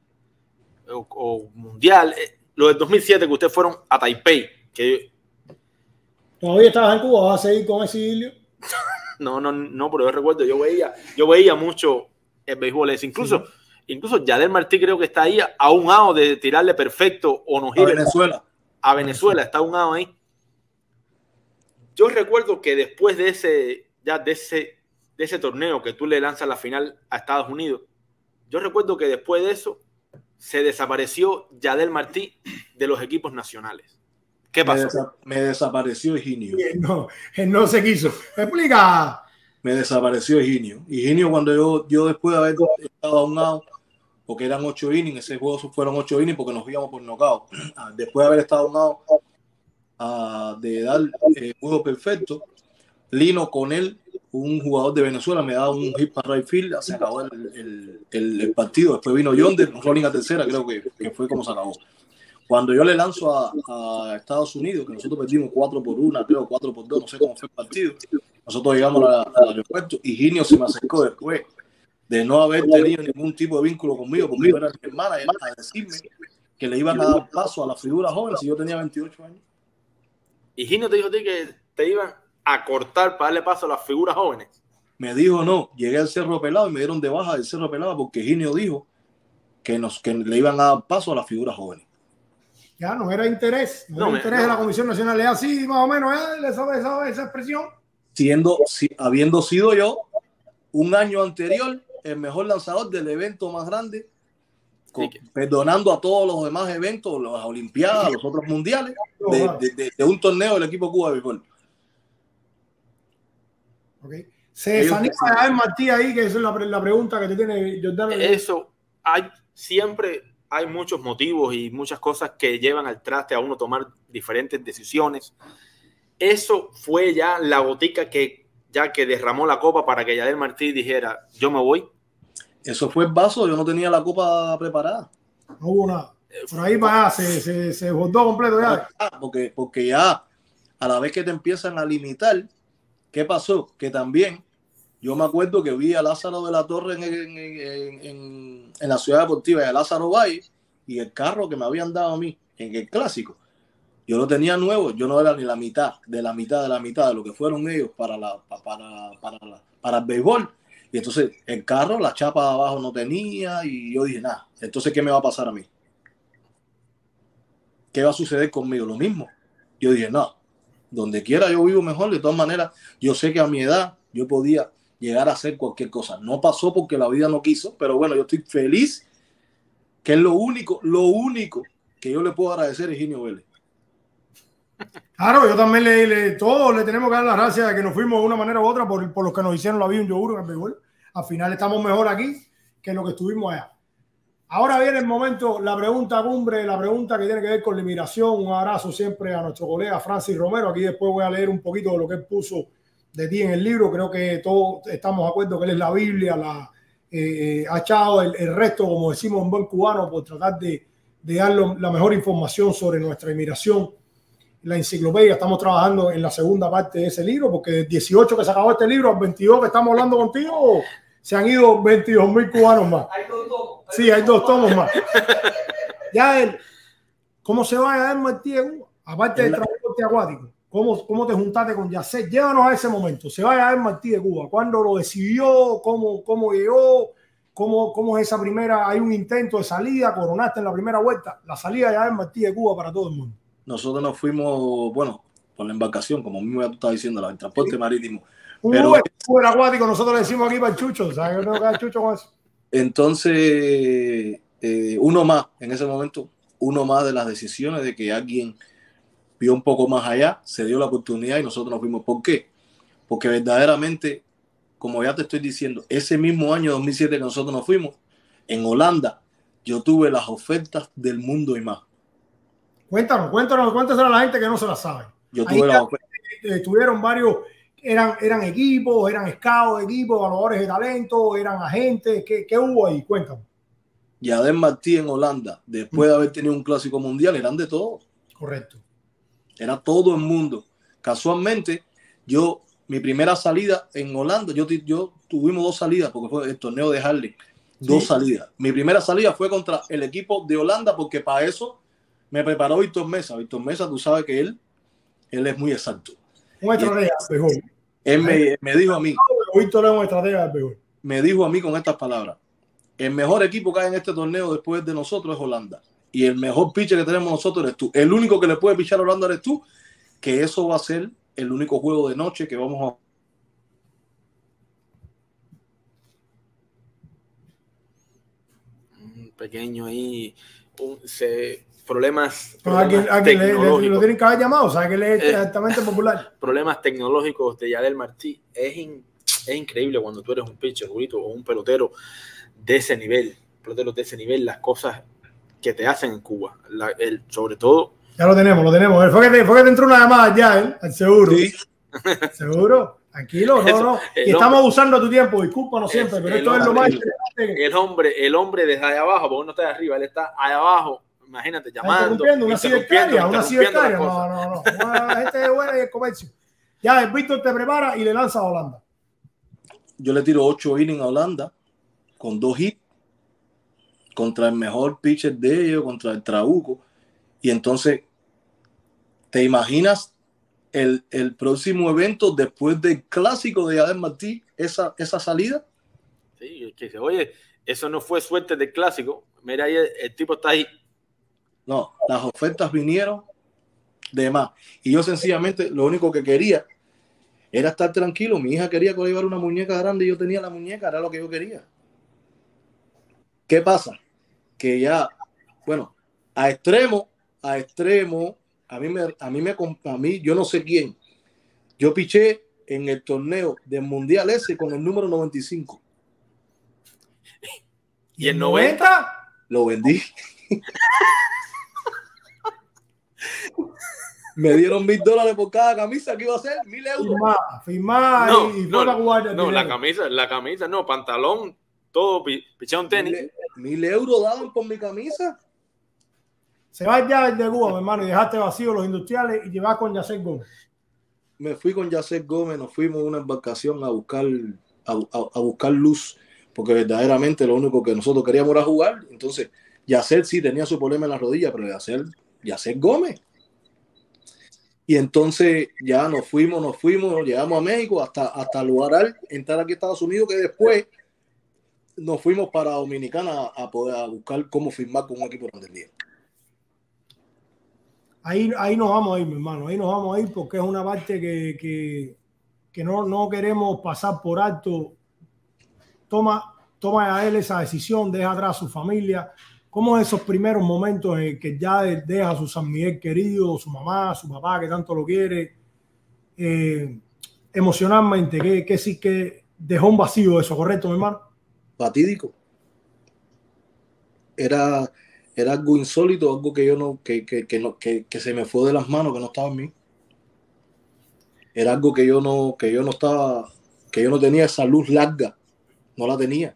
O, o Mundial. Lo del dos mil siete, que ustedes fueron a Taipei. Que... ¿Todavía estabas en Cuba? ¿Vas a seguir con ese idilio? No, no, no, pero yo recuerdo, yo veía, yo veía mucho el béisbol ese. Incluso, sí. incluso Yadiel Martí creo que está ahí a un lado de tirarle perfecto o no gire. A Venezuela. A Venezuela, está a un lado ahí. Yo recuerdo que después de ese, ya de ese, de ese torneo que tú le lanzas la final a Estados Unidos, yo recuerdo que después de eso se desapareció Yadiel Martí de los equipos nacionales. ¿Qué pasó? Me, desa me desapareció Higinio. No, no se quiso. Explica. Me desapareció Higinio. Higinio, cuando yo, yo después de haber estado a un lado, porque eran ocho innings, ese juego fueron ocho innings porque nos íbamos por knockout. Después de haber estado a un lado uh, de dar el juego perfecto, Lino con él, un jugador de Venezuela, me da un hit para right field, se acabó el, el, el, el partido. Después vino Yonder, un rolling a tercera, creo que, que fue como se acabó. Cuando yo le lanzo a, a Estados Unidos, que nosotros perdimos cuatro por una, creo cuatro por dos, no sé cómo fue el partido, nosotros llegamos a, al aeropuerto y Higinio se me acercó después de no haber tenido ningún tipo de vínculo conmigo, porque yo era mi hermana, a decirme que le iban a dar paso a la figura joven si yo tenía veintiocho años. ¿Higinio te dijo a ti que te iban a cortar para darle paso a las figuras jóvenes? Me dijo no, llegué al Cerro Pelado y me dieron de baja del Cerro Pelado porque Higinio dijo que, nos, que le iban a dar paso a las figuras jóvenes. Ya no era interés, no, no era interés no. de la Comisión Nacional, es así más o menos, ¿eh? ¿Sabe esa, esa expresión? Siendo, si, habiendo sido yo un año anterior el mejor lanzador del evento más grande, con, sí. perdonando a todos los demás eventos, las Olimpiadas, los otros mundiales, de, de, de, de un torneo del equipo Cuba de béisbol. Okay. Se desanima a ver Martí ahí, que esa es la, la pregunta que te tiene Jordano. Eso, hay siempre hay muchos motivos y muchas cosas que llevan al traste a uno tomar diferentes decisiones. Eso fue ya la gotica que ya que derramó la copa para que Yadiel Martí dijera, yo me voy. Eso fue el vaso, yo no tenía la copa preparada. No hubo nada. Por ahí para allá, se, se, se botó completo ya. Porque, porque ya a la vez que te empiezan a limitar, ¿qué pasó? Que también yo me acuerdo que vi a Lázaro de la Torre en, en, en, en, en la Ciudad Deportiva de Lázaro Valle y el carro que me habían dado a mí en el Clásico. Yo lo tenía nuevo, yo no era ni la mitad de la mitad de la mitad de lo que fueron ellos para, la, para, para, la, para el béisbol. Y entonces el carro, la chapa de abajo no tenía y yo dije, nada, entonces ¿qué me va a pasar a mí? ¿Qué va a suceder conmigo? Lo mismo. Yo dije, no, donde quiera yo vivo mejor. De todas maneras, yo sé que a mi edad yo podía llegar a hacer cualquier cosa. No pasó porque la vida no quiso, pero bueno, yo estoy feliz, que es lo único, lo único que yo le puedo agradecer a Higinio Vélez. Claro, yo también le, le todos le tenemos que dar las gracias de que nos fuimos de una manera u otra por, por los que nos hicieron la vida un yogur en el béisbol. Al final estamos mejor aquí que lo que estuvimos allá. Ahora viene el momento, la pregunta cumbre, la pregunta que tiene que ver con la inmigración. Un abrazo siempre a nuestro colega Francis Romero. Aquí después voy a leer un poquito de lo que él puso de ti en el libro. Creo que todos estamos de acuerdo que él es la Biblia, la, eh, ha echado el, el resto, como decimos en buen cubano, por tratar de, de dar lo, la mejor información sobre nuestra inmigración. La enciclopedia, estamos trabajando en la segunda parte de ese libro, porque del dieciocho que se acabó este libro, al veintidós que estamos hablando contigo, se han ido veintidós mil cubanos más. Hay dos tomos. Sí, hay dos tomos más. Ya él, ¿cómo se va a Yadier Martí de Cuba? Aparte del transporte acuático, ¿cómo, cómo te juntaste con Yacel? Llévanos a ese momento. Se va a Yadier Martí de Cuba. ¿Cuándo lo decidió? ¿Cómo, cómo llegó? ¿Cómo, ¿Cómo es esa primera? Hay un intento de salida, coronaste en la primera vuelta. La salida de Yadier Martí de Cuba para todo el mundo. Nosotros nos fuimos, bueno, por la embarcación, como mismo ya tú estabas diciendo, el transporte sí. marítimo. Un Pero Uber, Uber acuático, nosotros le decimos aquí para el Chucho. ¿Sabes? Yo tengo que Chucho con eso. Entonces, eh, uno más, en ese momento, uno más de las decisiones de que alguien vio un poco más allá, se dio la oportunidad y nosotros nos fuimos. ¿Por qué? Porque verdaderamente, como ya te estoy diciendo, ese mismo año dos mil siete que nosotros nos fuimos, en Holanda, yo tuve las ofertas del mundo y más. Cuéntanos, cuéntanos, cuéntanos a la gente que no se la sabe. Yo tuve las ofertas. Tuvieron varios, eran, eran equipos, eran scouts de equipos, evaluadores de talento, eran agentes. ¿Qué, qué hubo ahí? Cuéntame. Yadier Martí en Holanda, después de haber tenido un clásico mundial, eran de todo. Correcto. Era todo el mundo. Casualmente, yo, mi primera salida en Holanda, yo, yo tuvimos dos salidas, porque fue el torneo de Harlem, dos sí. salidas. Mi primera salida fue contra el equipo de Holanda, porque para eso me preparó Víctor Mesa. Víctor Mesa, tú sabes que él, él es muy exacto. Un estratega, mejor. Él me, me dijo a mí. Víctor es un estratega, mejor. Me dijo a mí con estas palabras: el mejor equipo que hay en este torneo después de nosotros es Holanda. Y el mejor pitcher que tenemos nosotros eres tú. El único que le puede pichar a Holanda eres tú. Que eso va a ser el único juego de noche que vamos a... Un pequeño ahí... Un, se, problemas, problemas a que, a que le, le, lo tienen que haber llamado. O sea, que le es exactamente popular. Problemas tecnológicos de Yadier Martí. Es, in, es increíble cuando tú eres un pitcher, Julito, o un pelotero de ese nivel. Peloteros de ese nivel, las cosas que te hacen en Cuba, la, el, sobre todo. Ya lo tenemos, lo tenemos. Fue que te, fue que te entró una llamada ya, ¿eh? Al seguro. Sí. ¿Seguro? Tranquilo, no, Eso, no. Y estamos hombre, usando tu tiempo, discúlpanos siempre, pero esto hombre, es lo más interesante. El hombre, el hombre desde allá abajo, porque uno está de arriba, él está allá abajo, imagínate, llamando. Una cibercaria, una cibercaria. No, no, no. La gente es buena y el comercio. Ya, el Víctor te prepara y le lanza a Holanda. Yo le tiro ocho innings a Holanda con dos hits contra el mejor pitcher de ellos, contra el Trabuco. Y entonces, ¿te imaginas el, el próximo evento después del clásico de Yadier Martí, esa, esa salida? Sí, que se oye, eso no fue suerte del clásico. Mira ahí, el, el tipo está ahí. No, las ofertas vinieron de más. Y yo sencillamente lo único que quería era estar tranquilo. Mi hija quería que yo llevara una muñeca grande y yo tenía la muñeca, era lo que yo quería. ¿Qué pasa? Que ya, bueno, a extremo, a extremo, a mí me, a mí me, a mí, yo no sé quién, yo piché en el torneo del Mundial ese con el número noventa y cinco. ¿Y el noventa? Lo vendí. Me dieron mil dólares por cada camisa, ¿qué iba a hacer? Mil euros. Firmar, firmar no, y, y no, guardia, no la camisa, la camisa, no, pantalón, todo, piché un tenis. Mil, mil euros daban por mi camisa. Se va ya el de Cuba, mi hermano, y dejaste vacío los industriales y llevas con Yacel Gómez. Me fui con Yacel Gómez, nos fuimos en una embarcación a buscar, a, a, a buscar luz, porque verdaderamente lo único que nosotros queríamos era jugar. Entonces, Yacel sí tenía su problema en la rodilla, pero Yacel, Yacel Gómez. Y entonces ya nos fuimos, nos fuimos, llegamos a México hasta, hasta lograr entrar aquí a Estados Unidos, que después nos fuimos para Dominicana a poder a buscar cómo firmar con un equipo grande del día. Ahí, ahí nos vamos a ir, mi hermano, ahí nos vamos a ir porque es una parte que, que, que no, no queremos pasar por alto. Toma, toma a él esa decisión, deja atrás a su familia. ¿Cómo esos primeros momentos en que ya deja a su San Miguel querido, su mamá, su papá que tanto lo quiere? Eh, emocionalmente, que, que sí que dejó un vacío eso, ¿correcto, mi hermano? Fatídico. era, era algo insólito, algo que yo no, que, que, que, no que, que se me fue de las manos, que no estaba en mí. Era algo que yo no, que yo no estaba, que yo no tenía esa luz larga, no la tenía.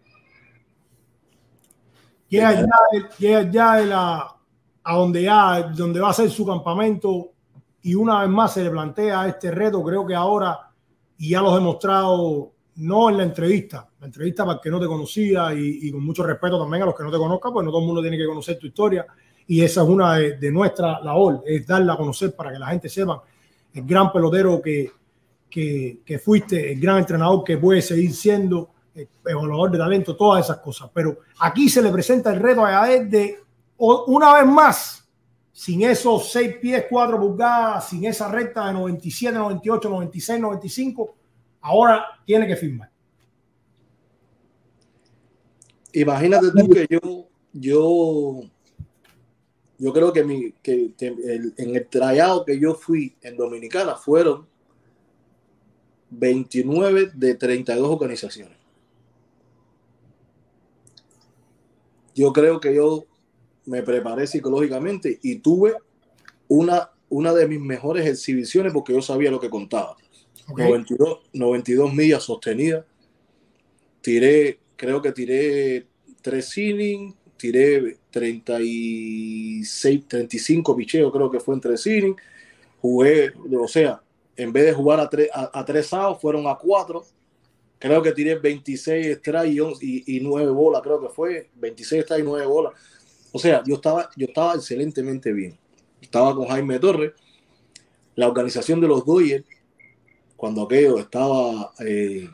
Llega ya, llega ya de la, a donde ya, donde va a ser su campamento, y una vez más se le plantea este reto, creo que ahora, y ya lo he demostrado, no en la entrevista, la entrevista para el que no te conocía, y, y con mucho respeto también a los que no te conozcan, pues no todo el mundo tiene que conocer tu historia, y esa es una de, de nuestra labor, es darla a conocer para que la gente sepa el gran pelotero que, que, que fuiste, el gran entrenador que puedes seguir siendo, el evaluador de talento, todas esas cosas. Pero aquí se le presenta el reto a Yadier de, una vez más, sin esos seis pies, cuatro pulgadas, sin esa recta de noventa y siete, noventa y ocho, noventa y seis, noventa y cinco, ahora tiene que firmar. Imagínate tú que yo, yo, yo creo que, mi, que, que el, en el tryout que yo fui en Dominicana fueron veintinueve de treinta y dos organizaciones. Yo creo que yo me preparé psicológicamente y tuve una, una de mis mejores exhibiciones porque yo sabía lo que contaba. Okay. noventa y dos, noventa y dos millas sostenidas. Tiré, creo que tiré tres innings, tiré treinta y seis, treinta y cinco picheos, creo que fue en tres innings. Jugué, o sea, en vez de jugar a tres, a, a tres outs, fueron a cuatro. Creo que tiré veintiséis strikes y, y nueve bolas, creo que fue veintiséis strikes y nueve bolas. O sea, yo estaba, yo estaba excelentemente bien. Estaba con Jaime Torres. La organización de los Dodgers, cuando aquello estaba eh,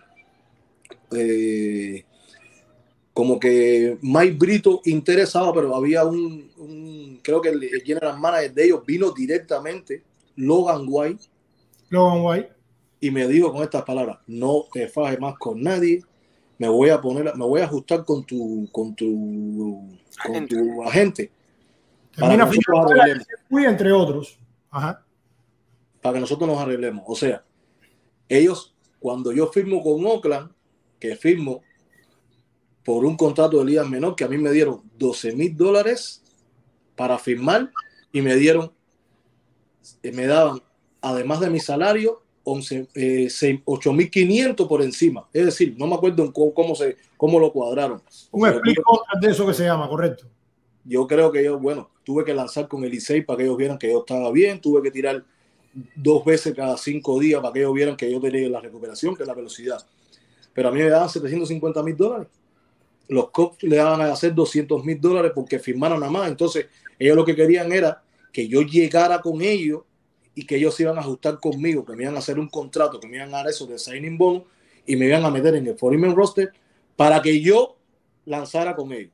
eh, como que Mike Brito interesaba, pero había un, un creo que el general manager de ellos vino directamente, Logan White. Logan White. Y me dijo con estas palabras: no te fajes más con nadie, me voy a poner, me voy a ajustar con tu, con tu, con tu agente. Para que nosotros nos arreglemos. Fui entre otros. Ajá. Para que nosotros nos arreglemos. O sea, ellos, cuando yo firmo con Oakland, que firmo por un contrato de ligas menor, que a mí me dieron doce mil dólares para firmar, y me dieron, me daban, además de mi salario, ocho mil quinientos por encima. Es decir, no me acuerdo cómo, cómo, se, cómo lo cuadraron. Un explico de eso que se llama, correcto. Yo creo que yo, bueno, tuve que lanzar con el Licey para que ellos vieran que yo estaba bien, tuve que tirar dos veces cada cinco días para que ellos vieran que yo tenía la recuperación, que es la velocidad. Pero a mí me daban setecientos cincuenta mil dólares. Los Cubs le daban a hacer doscientos mil dólares porque firmaron nada más. Entonces, ellos lo que querían era que yo llegara con ellos y que ellos se iban a ajustar conmigo, que me iban a hacer un contrato, que me iban a dar eso de signing bonus y me iban a meter en el forty-man roster para que yo lanzara con ellos.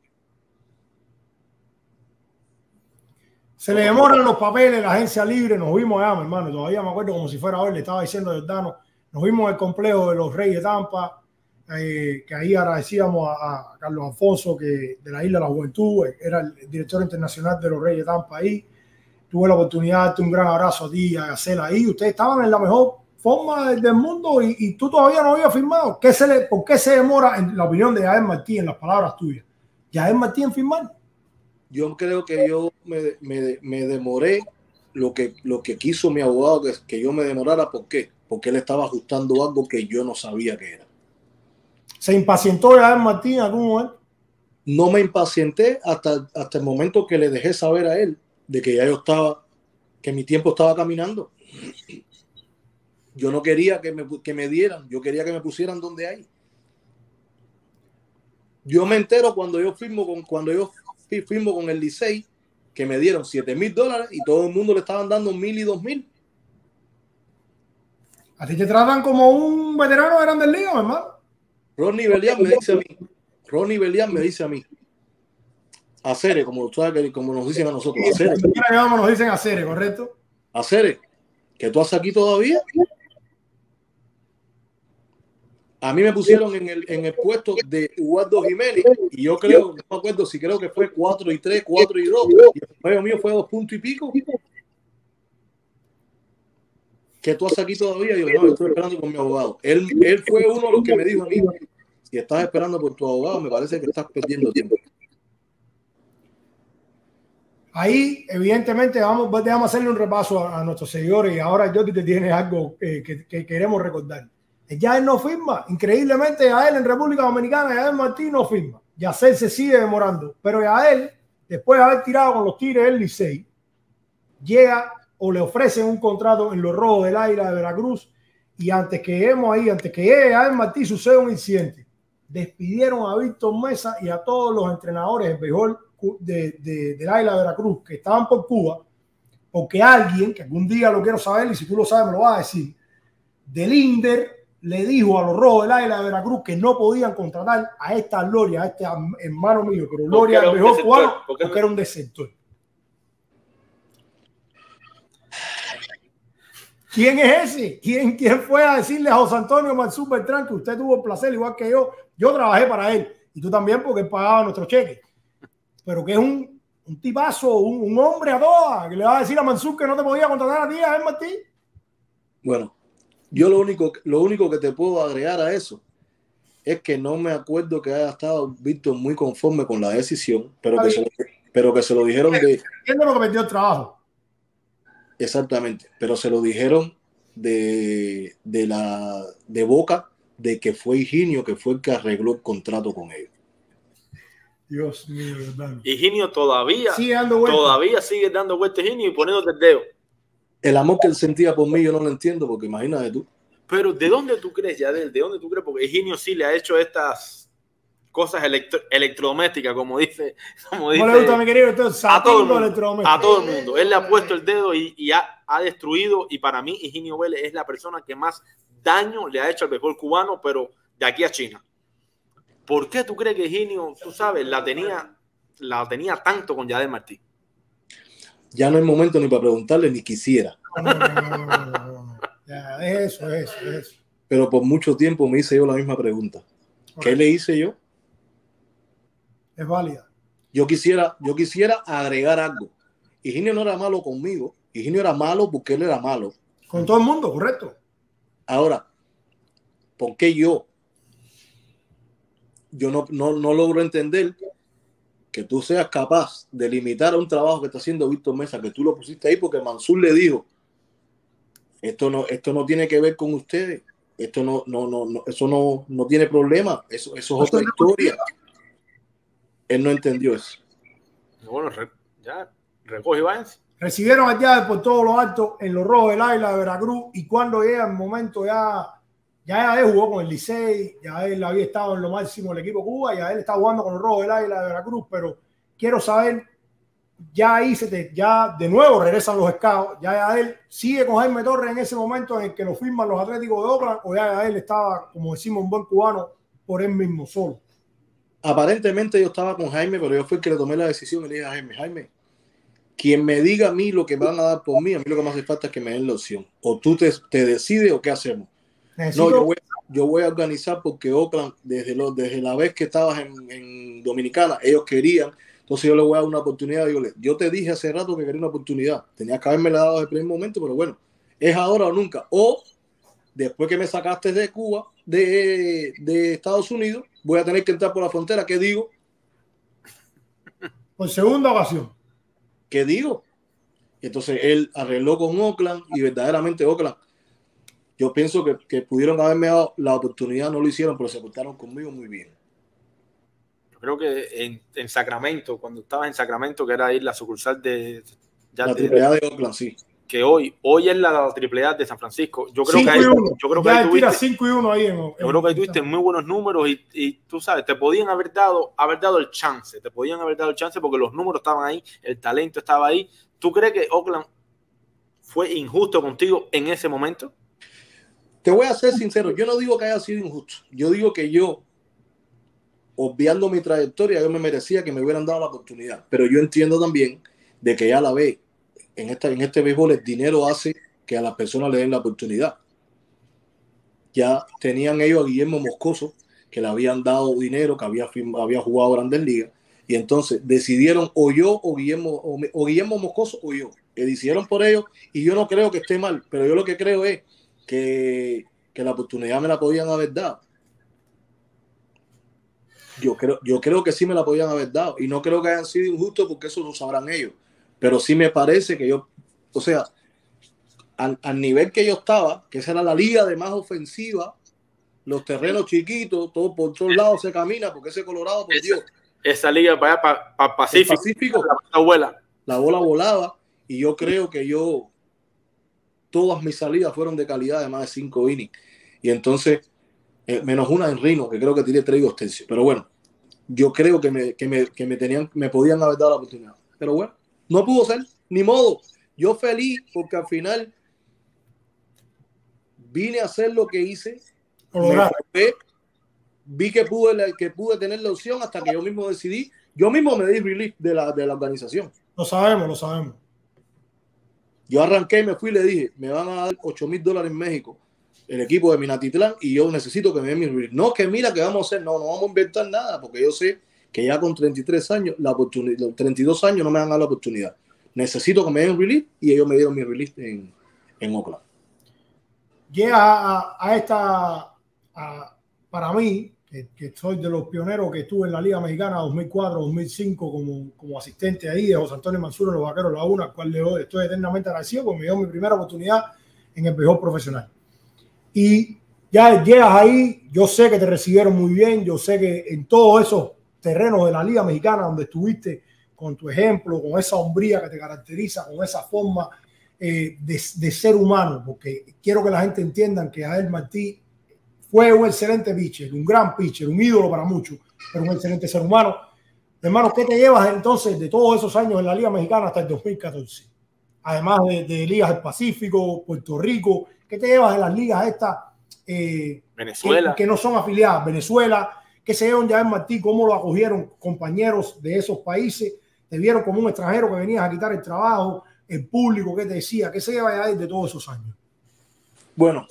Se le demoran los papeles, la agencia libre, nos vimos allá, mi hermano, todavía me acuerdo como si fuera hoy, le estaba diciendo a Giordano, nos vimos en el complejo de los Reyes de Tampa, eh, que ahí agradecíamos a, a Carlos Alfonso, que de la Isla de la Juventud, era el director internacional de los Reyes de Tampa ahí. Tuve la oportunidad de darte un gran abrazo a ti y a Gacela ahí. Ustedes estaban en la mejor forma del mundo y, y tú todavía no habías firmado. ¿Qué se le, ¿Por qué se demora, en la opinión de Yadier Martí, en las palabras tuyas, Yadier Martí en firmar? Yo creo que yo me, me, me demoré lo que, lo que quiso mi abogado, que, que yo me demorara. ¿Por qué? Porque él estaba ajustando algo que yo no sabía que era. ¿Se impacientó Yadier Martí en algún momento? No me impacienté hasta, hasta el momento que le dejé saber a él de que ya yo estaba, que mi tiempo estaba caminando. Yo no quería que me, que me dieran, yo quería que me pusieran donde hay. Yo me entero cuando yo firmo con, cuando yo firmo con el Licey, que me dieron siete mil dólares y todo el mundo le estaban dando mil y dos mil. ¿A ti te tratan como un veterano de Grandes Ligas, hermano? Ronnie Belian me dice a mí, Ronnie Belian me dice a mí, Acere, como, como nos dicen a nosotros, Acere. Nos dicen Acere, ¿correcto? Acere, que tú haces aquí todavía. A mí me pusieron en el, en el puesto de Eduardo Jiménez y yo creo, no me acuerdo si creo que fue cuatro y tres, cuatro y dos, y el juego mío fue dos puntos y pico. ¿Qué tú haces aquí todavía? Yo no, estoy esperando por mi abogado. Él, él fue uno de los que me dijo a mí, si estás esperando por tu abogado, me parece que estás perdiendo tiempo. Ahí, evidentemente, vamos, déjame hacerle un repaso a, a nuestros seguidores y ahora yo te tienes algo eh, que, que queremos recordar. Ya él no firma, increíblemente a él en República Dominicana, Yael Martí no firma. Yacel se sigue demorando, pero a él, después de haber tirado con los Tigres del Licey, llega o le ofrecen un contrato en los Rojos del Águila de Veracruz y antes que lleguemos ahí, antes que llegue Yael Martí, sucede un incidente. Despidieron a Víctor Mesa y a todos los entrenadores del béisbol de, de, del Águila de Veracruz que estaban por Cuba, porque alguien, que algún día lo quiero saber y si tú lo sabes me lo vas a decir, del Inder le dijo a los Rojos del Águila de Veracruz que no podían contratar a esta Gloria, a este hermano mío, pero Gloria el mejor cubano, porque, porque era un desertor. ¿Quién es ese? ¿Quién, ¿Quién fue a decirle a José Antonio Mansur Beltrán que usted tuvo el placer, igual que yo? Yo trabajé para él y tú también porque él pagaba nuestros cheques. Pero que es un, un tipazo, un, un hombre a todas, que le va a decir a Mansur que no te podía contratar a ti, a él, Martí. Bueno, yo lo único, lo único que te puedo agregar a eso es que no me acuerdo que haya estado Víctor muy conforme con la decisión, pero que, se lo, pero que se lo dijeron de... ¿Quién es lo que perdió el trabajo? Exactamente, pero se lo dijeron de, de, la, de boca de que fue Higinio que fue el que arregló el contrato con ellos. Dios mío, hermano. Higinio todavía sigue dando vueltas. Todavía sigue dando vueltas Higinio y poniéndote el dedo. El amor que él sentía por mí yo no lo entiendo, porque imagínate tú. Pero ¿de dónde tú crees, Yadel? ¿De dónde tú crees? Porque Higinio sí le ha hecho estas cosas electro, electrodomésticas, como dice, como dice ¿Cómo le gusta a mi querido? Entonces, a, todo el mundo, a todo el mundo. Él le ha puesto el dedo y, y ha, ha destruido, y para mí Higinio Vélez es la persona que más daño le ha hecho al béisbol cubano, pero de aquí a China. ¿Por qué tú crees que Higinio, tú sabes, la tenía, la tenía tanto con Yael Martí? Ya no hay momento ni para preguntarle, ni quisiera. No, no, no, no, no, no. Ya, eso, eso, eso. Pero por mucho tiempo me hice yo la misma pregunta. ¿Qué le hice yo? Es válida. Yo quisiera, yo quisiera agregar algo. Higinio no era malo conmigo. Higinio era malo porque él era malo. Con todo el mundo, correcto. Ahora, ¿por qué yo? Yo no, no, no logro entender que tú seas capaz de limitar a un trabajo que está haciendo Víctor Mesa, que tú lo pusiste ahí porque Mansur le dijo, esto no, esto no tiene que ver con ustedes, esto no, no, no, no eso no, no tiene problema, eso, eso es otra historia. Él no entendió eso. Bueno, ya recoge Vance. Recibieron allá por todos los altos en los Rojos del Águila de Veracruz y cuando llega el momento ya ya él jugó con el Licey, ya él había estado en lo máximo del equipo Cuba, ya él está jugando con los Rojos del Águila de Veracruz, pero quiero saber, ya ahí se te, ya de nuevo regresan los scouts, ya, ya él sigue con Jaime Torres en ese momento en el que lo firman los Atléticos de Oakland, o ya, ya él estaba, como decimos, un buen cubano por él mismo solo. Aparentemente yo estaba con Jaime, pero yo fui el que le tomé la decisión y le dije a Jaime, Jaime, quien me diga a mí lo que van a dar por mí, a mí lo que me hace falta es que me den la opción. O tú te, te decides o qué hacemos. Necesito... No, yo voy, yo voy a organizar porque Oakland, desde, lo, desde la vez que estabas en, en Dominicana, ellos querían, entonces yo le voy a dar una oportunidad. Yo, le, yo te dije hace rato que quería una oportunidad, tenía que haberme la dado desde el primer momento, pero bueno, es ahora o nunca. O después que me sacaste de Cuba, de, de Estados Unidos, voy a tener que entrar por la frontera. ¿Qué digo? Por segunda ocasión. ¿Qué digo? Entonces él arregló con Oakland y verdaderamente Oakland, yo pienso que, que pudieron haberme dado la oportunidad, no lo hicieron, pero se portaron conmigo muy bien. Yo creo que en, en Sacramento, cuando estabas en Sacramento, que era ahí la sucursal de... Ya la de, triple A de Oakland, sí. Que hoy, hoy es la, la triple A de San Francisco. Yo creo cinco que ahí, y uno. Yo creo que ya ahí tuviste, cinco y uno ahí en, yo creo que ahí tuviste muy buenos números y, y tú sabes, te podían haber dado, haber dado el chance, te podían haber dado el chance porque los números estaban ahí, el talento estaba ahí. ¿Tú crees que Oakland fue injusto contigo en ese momento? Te voy a ser sincero, yo no digo que haya sido injusto. Yo digo que yo, obviando mi trayectoria, yo me merecía que me hubieran dado la oportunidad. Pero yo entiendo también de que ya la vez, en, esta, en este béisbol, el dinero hace que a las personas le den la oportunidad. Ya tenían ellos a Guillermo Moscoso, que le habían dado dinero, que había, había jugado Grandes Ligas, y entonces decidieron o yo o Guillermo, o, o Guillermo Moscoso o yo, que decidieron por ellos, y yo no creo que esté mal, pero yo lo que creo es Que, que la oportunidad me la podían haber dado. Yo creo, yo creo que sí me la podían haber dado y no creo que hayan sido injustos porque eso lo sabrán ellos. pero sí me parece que yo, o sea, al, al nivel que yo estaba, que esa era la liga de más ofensiva, los terrenos chiquitos, todo por todos lados se camina, porque ese Colorado, por Dios. Esa liga para allá, para, para Pacífico, Pacífico la, la, bola. la bola volaba, y yo creo que yo, todas mis salidas fueron de calidad de más de cinco innings, y entonces, eh, menos una en Rino, que creo que tiré tres y dos tercios, pero bueno, yo creo que me, que me, que me tenían, me podían haber dado la oportunidad, pero bueno, no pudo ser, ni modo. Yo feliz porque al final vine a hacer lo que hice, me preocupé, vi que pude, que pude tener la opción hasta que yo mismo decidí, yo mismo me di relief de la, de la organización. Lo sabemos, lo sabemos. Yo arranqué y me fui y le dije, me van a dar ocho mil dólares en México, el equipo de Minatitlán, y yo necesito que me den mi relief. No, que mira que vamos a hacer, no, no vamos a inventar nada, porque yo sé que ya con treinta y tres años, la oportunidad, treinta y dos años no me van a dar la oportunidad. Necesito que me den relief, y ellos me dieron mi relief en, en Oakland. Llega a, a esta, a, para mí, que, que soy de los pioneros que estuve en la Liga Mexicana dos mil cuatro dos mil cinco como, como asistente ahí de José Antonio Mansur en los Vaqueros de la UNA, al cual le estoy eternamente agradecido porque me dio mi primera oportunidad en el béisbol profesional. Y ya llegas ahí, yo sé que te recibieron muy bien, yo sé que en todos esos terrenos de la Liga Mexicana donde estuviste con tu ejemplo, con esa hombría que te caracteriza, con esa forma eh, de, de ser humano, porque quiero que la gente entienda que Yadiel Martí fue un excelente pitcher, un gran pitcher, un ídolo para muchos, pero un excelente ser humano. Hermano, ¿qué te llevas entonces de todos esos años en la Liga Mexicana hasta el dos mil catorce? Además de, de ligas del Pacífico, Puerto Rico, ¿qué te llevas de las ligas estas eh, Venezuela. Que, que no son afiliadas? Venezuela, ¿qué se llevan Yadiel Martí? ¿Cómo lo acogieron compañeros de esos países? ¿Te vieron como un extranjero que venías a quitar el trabajo? ¿El público qué te decía? ¿Qué se lleva Yadiel de todos esos años? Bueno,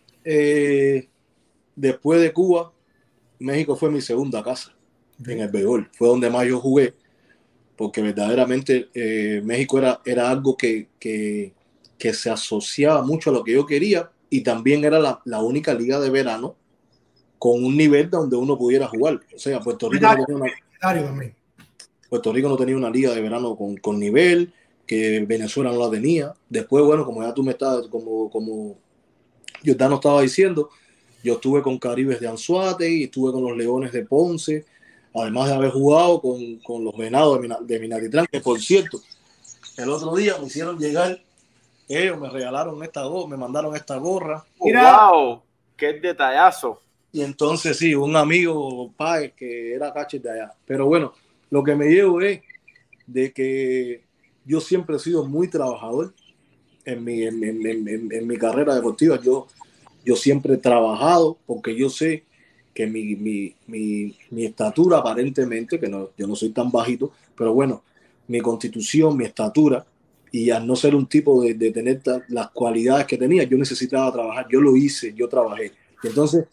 eh, después de Cuba, México fue mi segunda casa en el béisbol. Fue donde más yo jugué, porque verdaderamente eh, México era, era algo que, que, que se asociaba mucho a lo que yo quería, y también era la, la única liga de verano con un nivel donde uno pudiera jugar. O sea, Puerto Rico, no tenía, una, Puerto Rico no tenía una liga de verano con, con nivel, que Venezuela no la tenía. Después, bueno, como ya tú me estabas, como, como Jordano estaba diciendo, yo estuve con Caribes de Anzoátegui, estuve con los Leones de Ponce, además de haber jugado con, con los Venados de Minatitlán, que por cierto, el otro día me hicieron llegar, ellos me regalaron esta gorra, me mandaron esta gorra. ¡Wow! ¡Qué detallazo! Y entonces sí, un amigo Páez que era catcher de allá. Pero bueno, lo que me llevo es de que yo siempre he sido muy trabajador en mi, en, en, en, en mi carrera deportiva. Yo, yo siempre he trabajado porque yo sé que mi, mi, mi, mi estatura aparentemente, que no, yo no soy tan bajito, pero bueno, mi constitución, mi estatura, y al no ser un tipo de, de tener las cualidades que tenía, yo necesitaba trabajar. Yo lo hice, yo trabajé. Y entonces,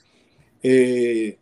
eh,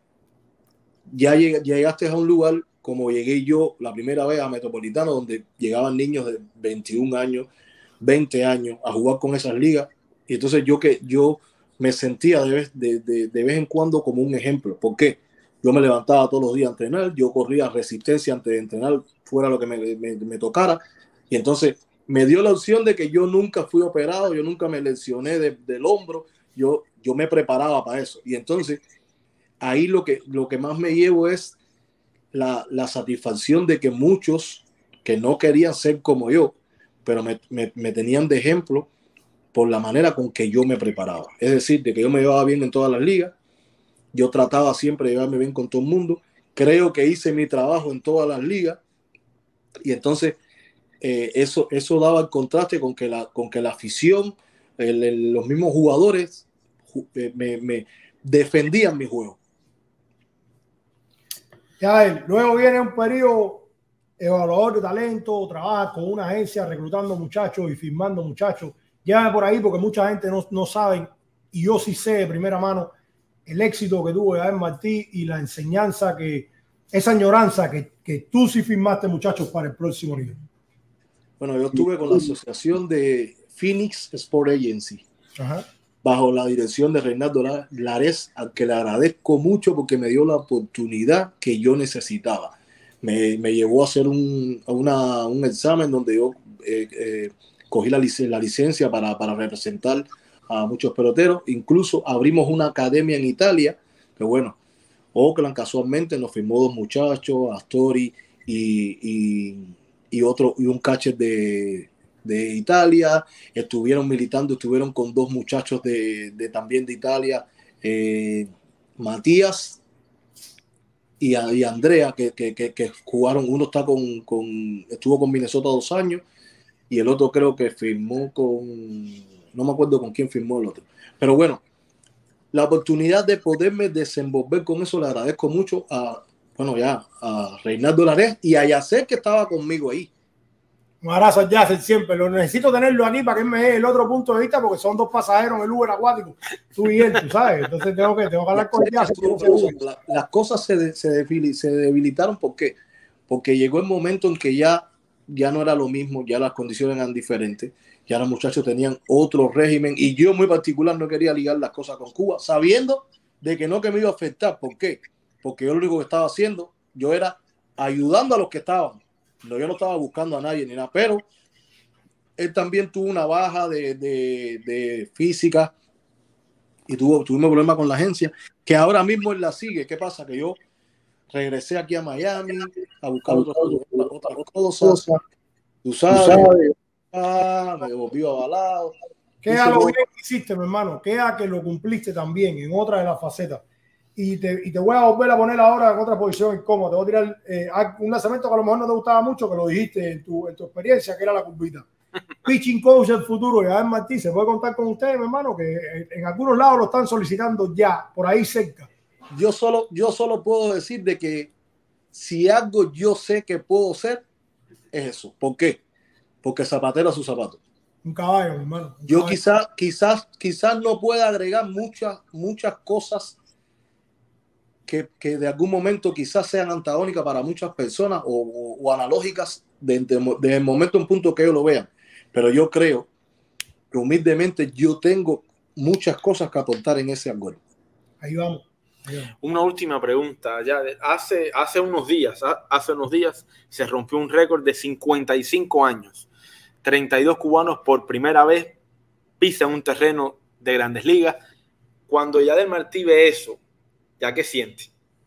ya, lleg, ya llegaste a un lugar como llegué yo la primera vez a Metropolitano, donde llegaban niños de veintiún años, veinte años a jugar con esas ligas. Y entonces yo que yo me sentía de vez, de, de, de vez en cuando como un ejemplo. ¿Por qué? Yo me levantaba todos los días a entrenar, yo corría resistencia antes de entrenar, fuera lo que me, me, me tocara. Y entonces me dio la opción de que yo nunca fui operado, yo nunca me lesioné de, del hombro, yo, yo me preparaba para eso. Y entonces ahí lo que, lo que más me llevo es la, la satisfacción de que muchos que no querían ser como yo, pero me, me, me tenían de ejemplo por la manera con que yo me preparaba. Es decir, de que yo me llevaba bien en todas las ligas, yo trataba siempre de llevarme bien con todo el mundo, creo que hice mi trabajo en todas las ligas, y entonces eh, eso, eso daba el contraste con que la, con que la afición, el, el, los mismos jugadores eh, me, me defendían mi juego. Ya, luego viene un periodo evaluador de talento, trabajas con una agencia reclutando muchachos y firmando muchachos. Llévame por ahí porque mucha gente no, no sabe, y yo sí sé de primera mano el éxito que tuvo Yadiel Martí y la enseñanza, que esa añoranza que, que tú sí firmaste muchachos para el próximo nivel. Bueno, yo estuve con la asociación de Phoenix Sport Agency. Ajá. Bajo la dirección de Reinaldo Lares, al que le agradezco mucho porque me dio la oportunidad que yo necesitaba. Me, me llevó a hacer un, una, un examen donde yo eh, eh, cogí la, lic la licencia para, para representar a muchos peloteros. Incluso abrimos una academia en Italia, que bueno, Oakland casualmente nos firmó dos muchachos, Astori y, y, y otro, y un catcher de, de Italia. Estuvieron militando, estuvieron con dos muchachos de, de también de Italia, eh, Matías y, a, y Andrea, que, que, que, que jugaron. Uno está con, con, estuvo con Minnesota dos años y el otro creo que firmó con, no me acuerdo con quién firmó el otro. Pero bueno, la oportunidad de poderme desenvolver con eso le agradezco mucho a, bueno, ya a Reinaldo Lares y a Yacer, que estaba conmigo ahí. Un abrazo a Yacer siempre. Lo necesito tenerlo aquí para que él me dé el otro punto de vista, porque son dos pasajeros en el Uber acuático, tú y él, tú sabes. Entonces tengo que, tengo que hablar con Yacer. La, las cosas se, de, se, debil, se debilitaron. ¿Por qué? Porque llegó el momento en que ya, ya no era lo mismo, ya las condiciones eran diferentes. Ya los muchachos tenían otro régimen y yo muy particular no quería ligar las cosas con Cuba, sabiendo de que no que me iba a afectar. ¿Por qué? Porque yo lo único que estaba haciendo, yo era ayudando a los que estaban. No, yo no estaba buscando a nadie ni nada, pero él también tuvo una baja de, de, de física y tuvo, tuvimos problemas con la agencia, que ahora mismo él la sigue. ¿Qué pasa? Que yo regresé aquí a Miami a buscar otras, otras cosas. Tú sabes. Ah, me volvió avalado. Queda lo bien que hiciste, mi hermano. Queda que lo cumpliste también en otra de las facetas. Y te, y te voy a volver a poner ahora en otra posición incómoda. Te voy a tirar eh, un lanzamiento que a lo mejor no te gustaba mucho, que lo dijiste en tu, en tu experiencia, que era la curvita. Pitching coach del futuro, Yadier Martí, se puede contar con ustedes, mi hermano, que en algunos lados lo están solicitando ya, por ahí cerca. Yo solo, yo solo puedo decir de que si algo yo sé que puedo ser, es eso. ¿Por qué? Porque zapatero a su zapato. Un caballo, mi hermano. Yo quizás, quizás, quizás no pueda agregar muchas, muchas cosas que, que de algún momento quizás sean antagónicas para muchas personas o, o, o analógicas desde de, de el momento en punto que ellos lo vean. Pero yo creo que humildemente yo tengo muchas cosas que aportar en ese algoritmo. Ahí vamos. Una última pregunta. Ya hace, hace unos días, hace unos días se rompió un récord de cincuenta y cinco años. treinta y dos cubanos por primera vez pisan un terreno de Grandes Ligas. Cuando Yadier Martí ve eso, ¿ya qué siente?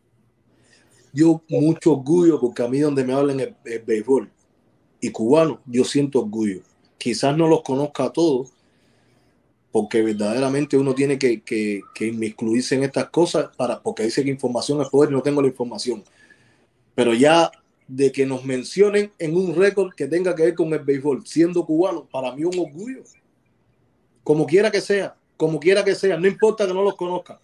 Yo mucho orgullo, porque a mí donde me hablan el, el béisbol y cubano, yo siento orgullo. Quizás no los conozca a todos, porque verdaderamente uno tiene que, que, que inmiscuirse en estas cosas, para, porque dice que información es poder y no tengo la información. Pero ya de que nos mencionen en un récord que tenga que ver con el béisbol, siendo cubano, para mí es un orgullo. Como quiera que sea, como quiera que sea, no importa que no los conozca.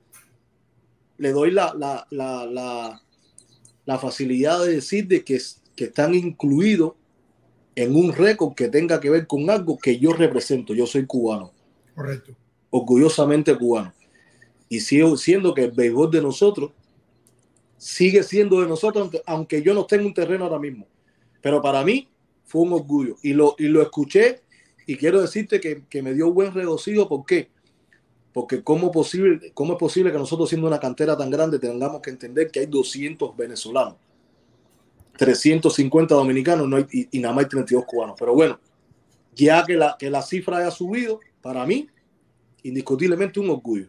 Le doy la, la, la, la, la facilidad de decir de que, que están incluidos en un récord que tenga que ver con algo que yo represento. Yo soy cubano. Correcto. Orgullosamente cubano. Y sigo siendo que el béisbol de nosotros sigue siendo de nosotros, aunque yo no esté en un terreno ahora mismo. Pero para mí fue un orgullo. Y lo, y lo escuché y quiero decirte que, que me dio buen regocijo. ¿Por qué? Porque ¿cómo, posible, ¿cómo es posible que nosotros, siendo una cantera tan grande, tengamos que entender que hay doscientos venezolanos, trescientos cincuenta dominicanos no hay, y, y nada más hay treinta y dos cubanos? Pero bueno, ya que la, que la cifra haya subido, para mí, indiscutiblemente un orgullo.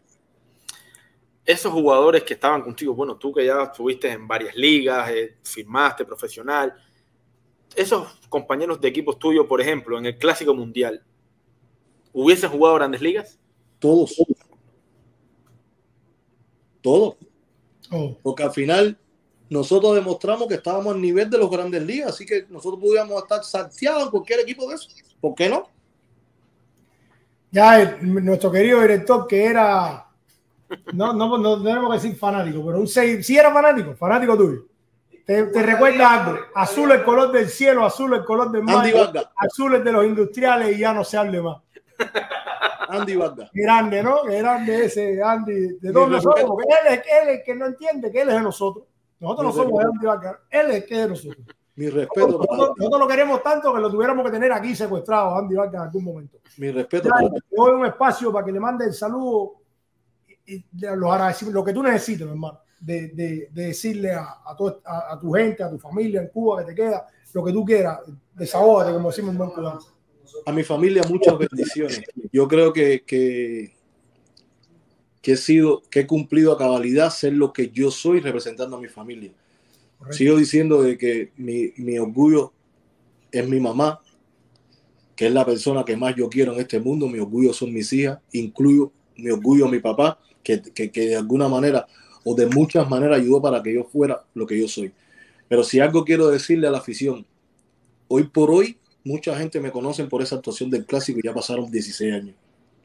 Esos jugadores que estaban contigo, bueno, tú que ya estuviste en varias ligas, eh, firmaste profesional, esos compañeros de equipos tuyos, por ejemplo, en el Clásico Mundial, ¿hubiesen jugado Grandes Ligas? Todos. Todos. Oh. Porque al final nosotros demostramos que estábamos al nivel de los Grandes Ligas, así que nosotros podíamos estar salteados en cualquier equipo de eso. ¿Por qué no? Ya el, nuestro querido director, que era, no, no, no tenemos que decir fanático, pero un sí, sí era fanático, fanático tuyo. Te, te recuerda algo: azul el color del cielo, azul el color del mar, azul el de los industriales y ya no se hable más. Andy Vargas. Grande, ¿no? Grande ese Andy. De todos nosotros, porque él es, él es el que no entiende que él es de nosotros. Nosotros Mi no somos de Andy Vargas, él es el que es de nosotros. Mi respeto. Nosotros, para nosotros, nosotros lo queremos tanto que lo tuviéramos que tener aquí secuestrado, Andy Vargas, en algún momento. Mi respeto. Ya, te doy un espacio para que le mande el saludo y, y los agradecimientos, lo que tú necesites, mi hermano. de, de, de decirle a, a, tu, a, a tu gente, a tu familia en Cuba que te queda, lo que tú quieras? Desahógate, como decimos en buen cubano. A mi familia muchas bendiciones. Yo creo que, que, que he sido, que he cumplido a cabalidad ser lo que yo soy representando a mi familia. Correcto. Sigo diciendo de que mi, mi orgullo es mi mamá, que es la persona que más yo quiero en este mundo. Mi orgullo son mis hijas, incluyo mi orgullo mi papá, que, que, que de alguna manera o de muchas maneras ayudó para que yo fuera lo que yo soy. Pero si algo quiero decirle a la afición, hoy por hoy mucha gente me conoce por esa actuación del Clásico y ya pasaron dieciséis años.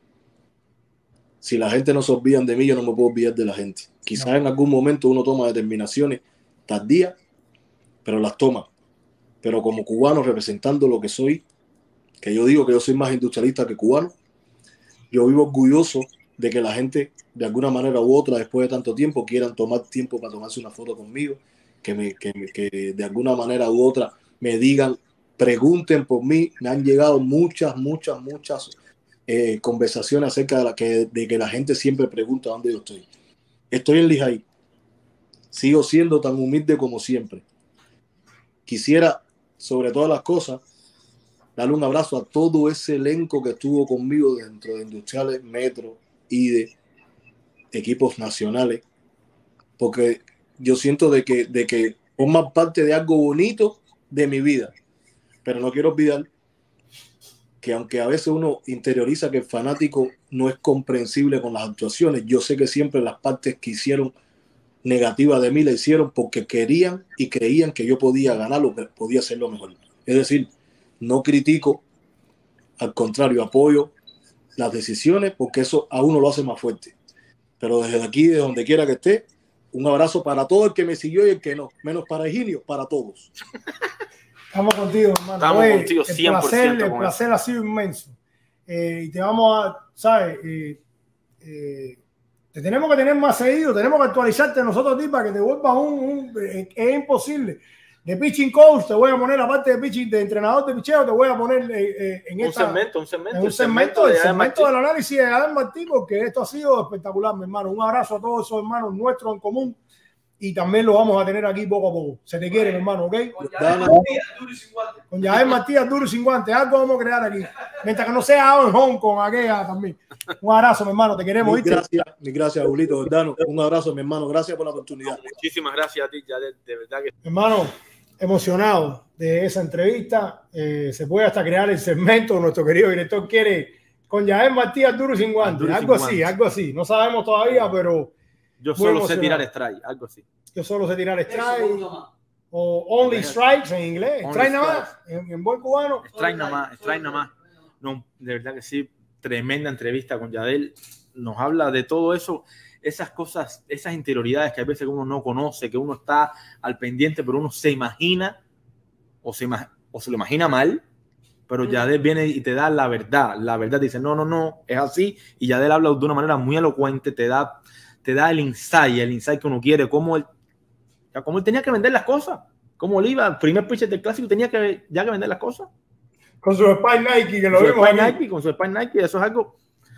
Si la gente no se olvida de mí, yo no me puedo olvidar de la gente. Quizás no. En algún momento uno toma determinaciones tardías, pero las toma. Pero como cubano, representando lo que soy, que yo digo que yo soy más industrialista que cubano, yo vivo orgulloso de que la gente, de alguna manera u otra, después de tanto tiempo, quieran tomar tiempo para tomarse una foto conmigo, que, me, que, que de alguna manera u otra me digan, pregunten por mí. Me han llegado muchas, muchas, muchas eh, conversaciones acerca de, la que, de que la gente siempre pregunta dónde yo estoy. Estoy en Lijay. Sigo siendo tan humilde como siempre. Quisiera, sobre todas las cosas, darle un abrazo a todo ese elenco que estuvo conmigo dentro de Industriales, Metro, I D E, equipos nacionales, porque yo siento de que, de que forman parte de algo bonito de mi vida. Pero no quiero olvidar que aunque a veces uno interioriza que el fanático no es comprensible con las actuaciones, yo sé que siempre las partes que hicieron negativas de mí la hicieron porque querían y creían que yo podía ganar lo que podía hacer lo mejor. Es decir, no critico, al contrario, apoyo las decisiones porque eso a uno lo hace más fuerte. Pero desde aquí, de donde quiera que esté, un abrazo para todo el que me siguió y el que no, menos para Higinio, para todos. Estamos contigo, hermano. Estamos Oye, contigo cien por ciento. El placer, el con placer ha sido inmenso. Eh, y te vamos a, ¿sabes? Eh, eh, te tenemos que tener más seguido, tenemos que actualizarte nosotros a ti para que te vuelvas un, un eh, es imposible. De pitching coach te voy a poner, aparte de pitching, de entrenador de picheo, te voy a poner eh, eh, en un esta, segmento, un segmento, en un segmento, el segmento del análisis de Adán Martí, porque esto ha sido espectacular, mi hermano. Un abrazo a todos esos hermanos nuestros en común. Y también lo vamos a tener aquí poco a poco. Se te quiere, mi hermano, ¿ok? Con Yael Matías, duro y sin guante. Con Yael Matías, duro y sin guante. Algo vamos a crear aquí. Mientras que no sea en Hong Kong, aquella también. Un abrazo, mi hermano. Te queremos, ¿viste? Gracias, mi gracias, Julito. Dano, un abrazo, mi hermano. Gracias por la oportunidad. Muchísimas gracias a ti, ya de, de verdad que... Hermano, emocionado de esa entrevista. Eh, se puede hasta crear el segmento. Nuestro querido director quiere con Yael Matías, duro y sin guante. Duro algo sin así, guante. algo así. No sabemos todavía, pero... Yo solo sé tirar strike, algo así. Yo solo sé tirar strike. O only strikes en inglés. Only strike nada más. En, en buen cubano. Strike nada más. Strike nada más. No, de verdad que sí. Tremenda entrevista con Yadel. Nos habla de todo eso. Esas cosas, esas interioridades que a veces uno no conoce, que uno está al pendiente, pero uno se imagina o se, o se lo imagina mal. Pero Yadel viene y te da la verdad. La verdad dice, no, no, no, es así. Y Yadel habla de una manera muy elocuente, te da... te da el insight, el insight que uno quiere, cómo él, cómo él tenía que vender las cosas, cómo él iba, el primer pitcher del Clásico tenía que ya que vender las cosas. Con su Spike Nike, que lo con vimos su Nike, con su Spike Nike, eso es algo,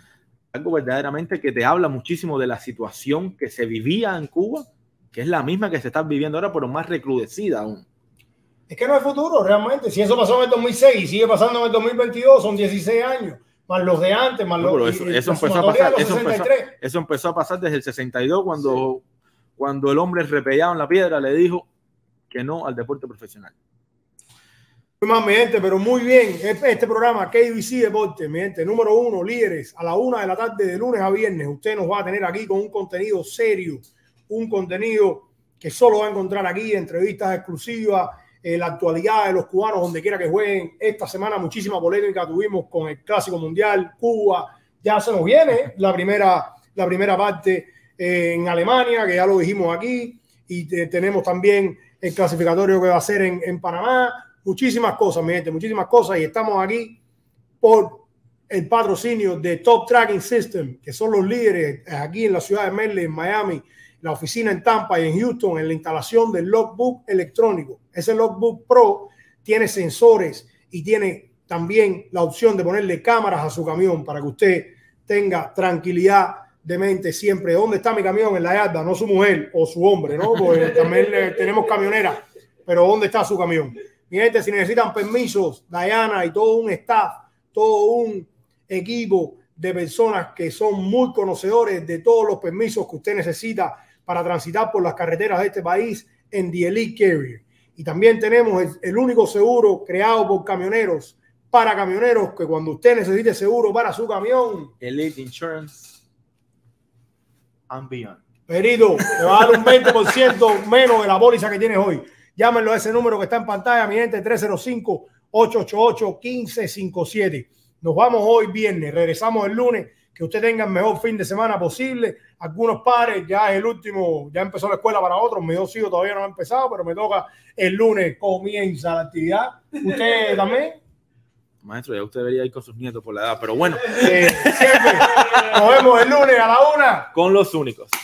algo verdaderamente que te habla muchísimo de la situación que se vivía en Cuba, que es la misma que se está viviendo ahora, pero más recrudecida aún. Es que no hay futuro, realmente. Si eso pasó en el dos mil seis y sigue pasando en el dos mil veintidós, son dieciséis años. Más los de antes, más no, los eso, eso, empezó a pasar, eso, empezó, eso empezó a pasar desde el sesenta y dos, cuando, sí. cuando el hombre repellado en la piedra le dijo que no al deporte profesional. Muy más, mi gente, pero muy bien. Este, este programa, K B C Deporte, mi gente, número uno, líderes, a la una de la tarde, de lunes a viernes. Usted nos va a tener aquí con un contenido serio, un contenido que solo va a encontrar aquí, entrevistas exclusivas, Eh, la actualidad de los cubanos donde quiera que jueguen. Esta semana muchísima polémica tuvimos con el Clásico Mundial, Cuba, ya se nos viene la primera, la primera parte eh, en Alemania, que ya lo dijimos aquí, y te, tenemos también el clasificatorio que va a ser en, en Panamá, muchísimas cosas, mi gente, muchísimas cosas, y estamos aquí por el patrocinio de Top Tracking System, que son los líderes aquí en la ciudad de Merle, en Miami, la oficina en Tampa y en Houston, en la instalación del logbook electrónico. Ese logbook Pro tiene sensores y tiene también la opción de ponerle cámaras a su camión para que usted tenga tranquilidad de mente siempre, ¿dónde está mi camión? En la yarda, no su mujer o su hombre, ¿no? Porque también le, tenemos camionera, pero ¿dónde está su camión? Mi gente, si necesitan permisos, Diana y todo un staff, todo un equipo de personas que son muy conocedores de todos los permisos que usted necesita para transitar por las carreteras de este país en The Elite Carrier. Y también tenemos el, el único seguro creado por camioneros para camioneros, que cuando usted necesite seguro para su camión, Elite Insurance and Beyond. Perito, te va a dar un veinte por ciento menos de la póliza que tienes hoy. Llámenlo a ese número que está en pantalla, mi gente, tres cero cinco, ocho ocho ocho, uno cinco cinco siete. Nos vamos hoy viernes, regresamos el lunes. Que usted tenga el mejor fin de semana posible. Algunos padres, ya es el último, ya empezó la escuela para otros. Mis dos hijos todavía no han empezado, pero me toca el lunes, comienza la actividad. ¿Usted también? Maestro, ya usted debería ir con sus nietos por la edad, pero bueno. Eh, siempre. Nos vemos el lunes a la una. Con los únicos.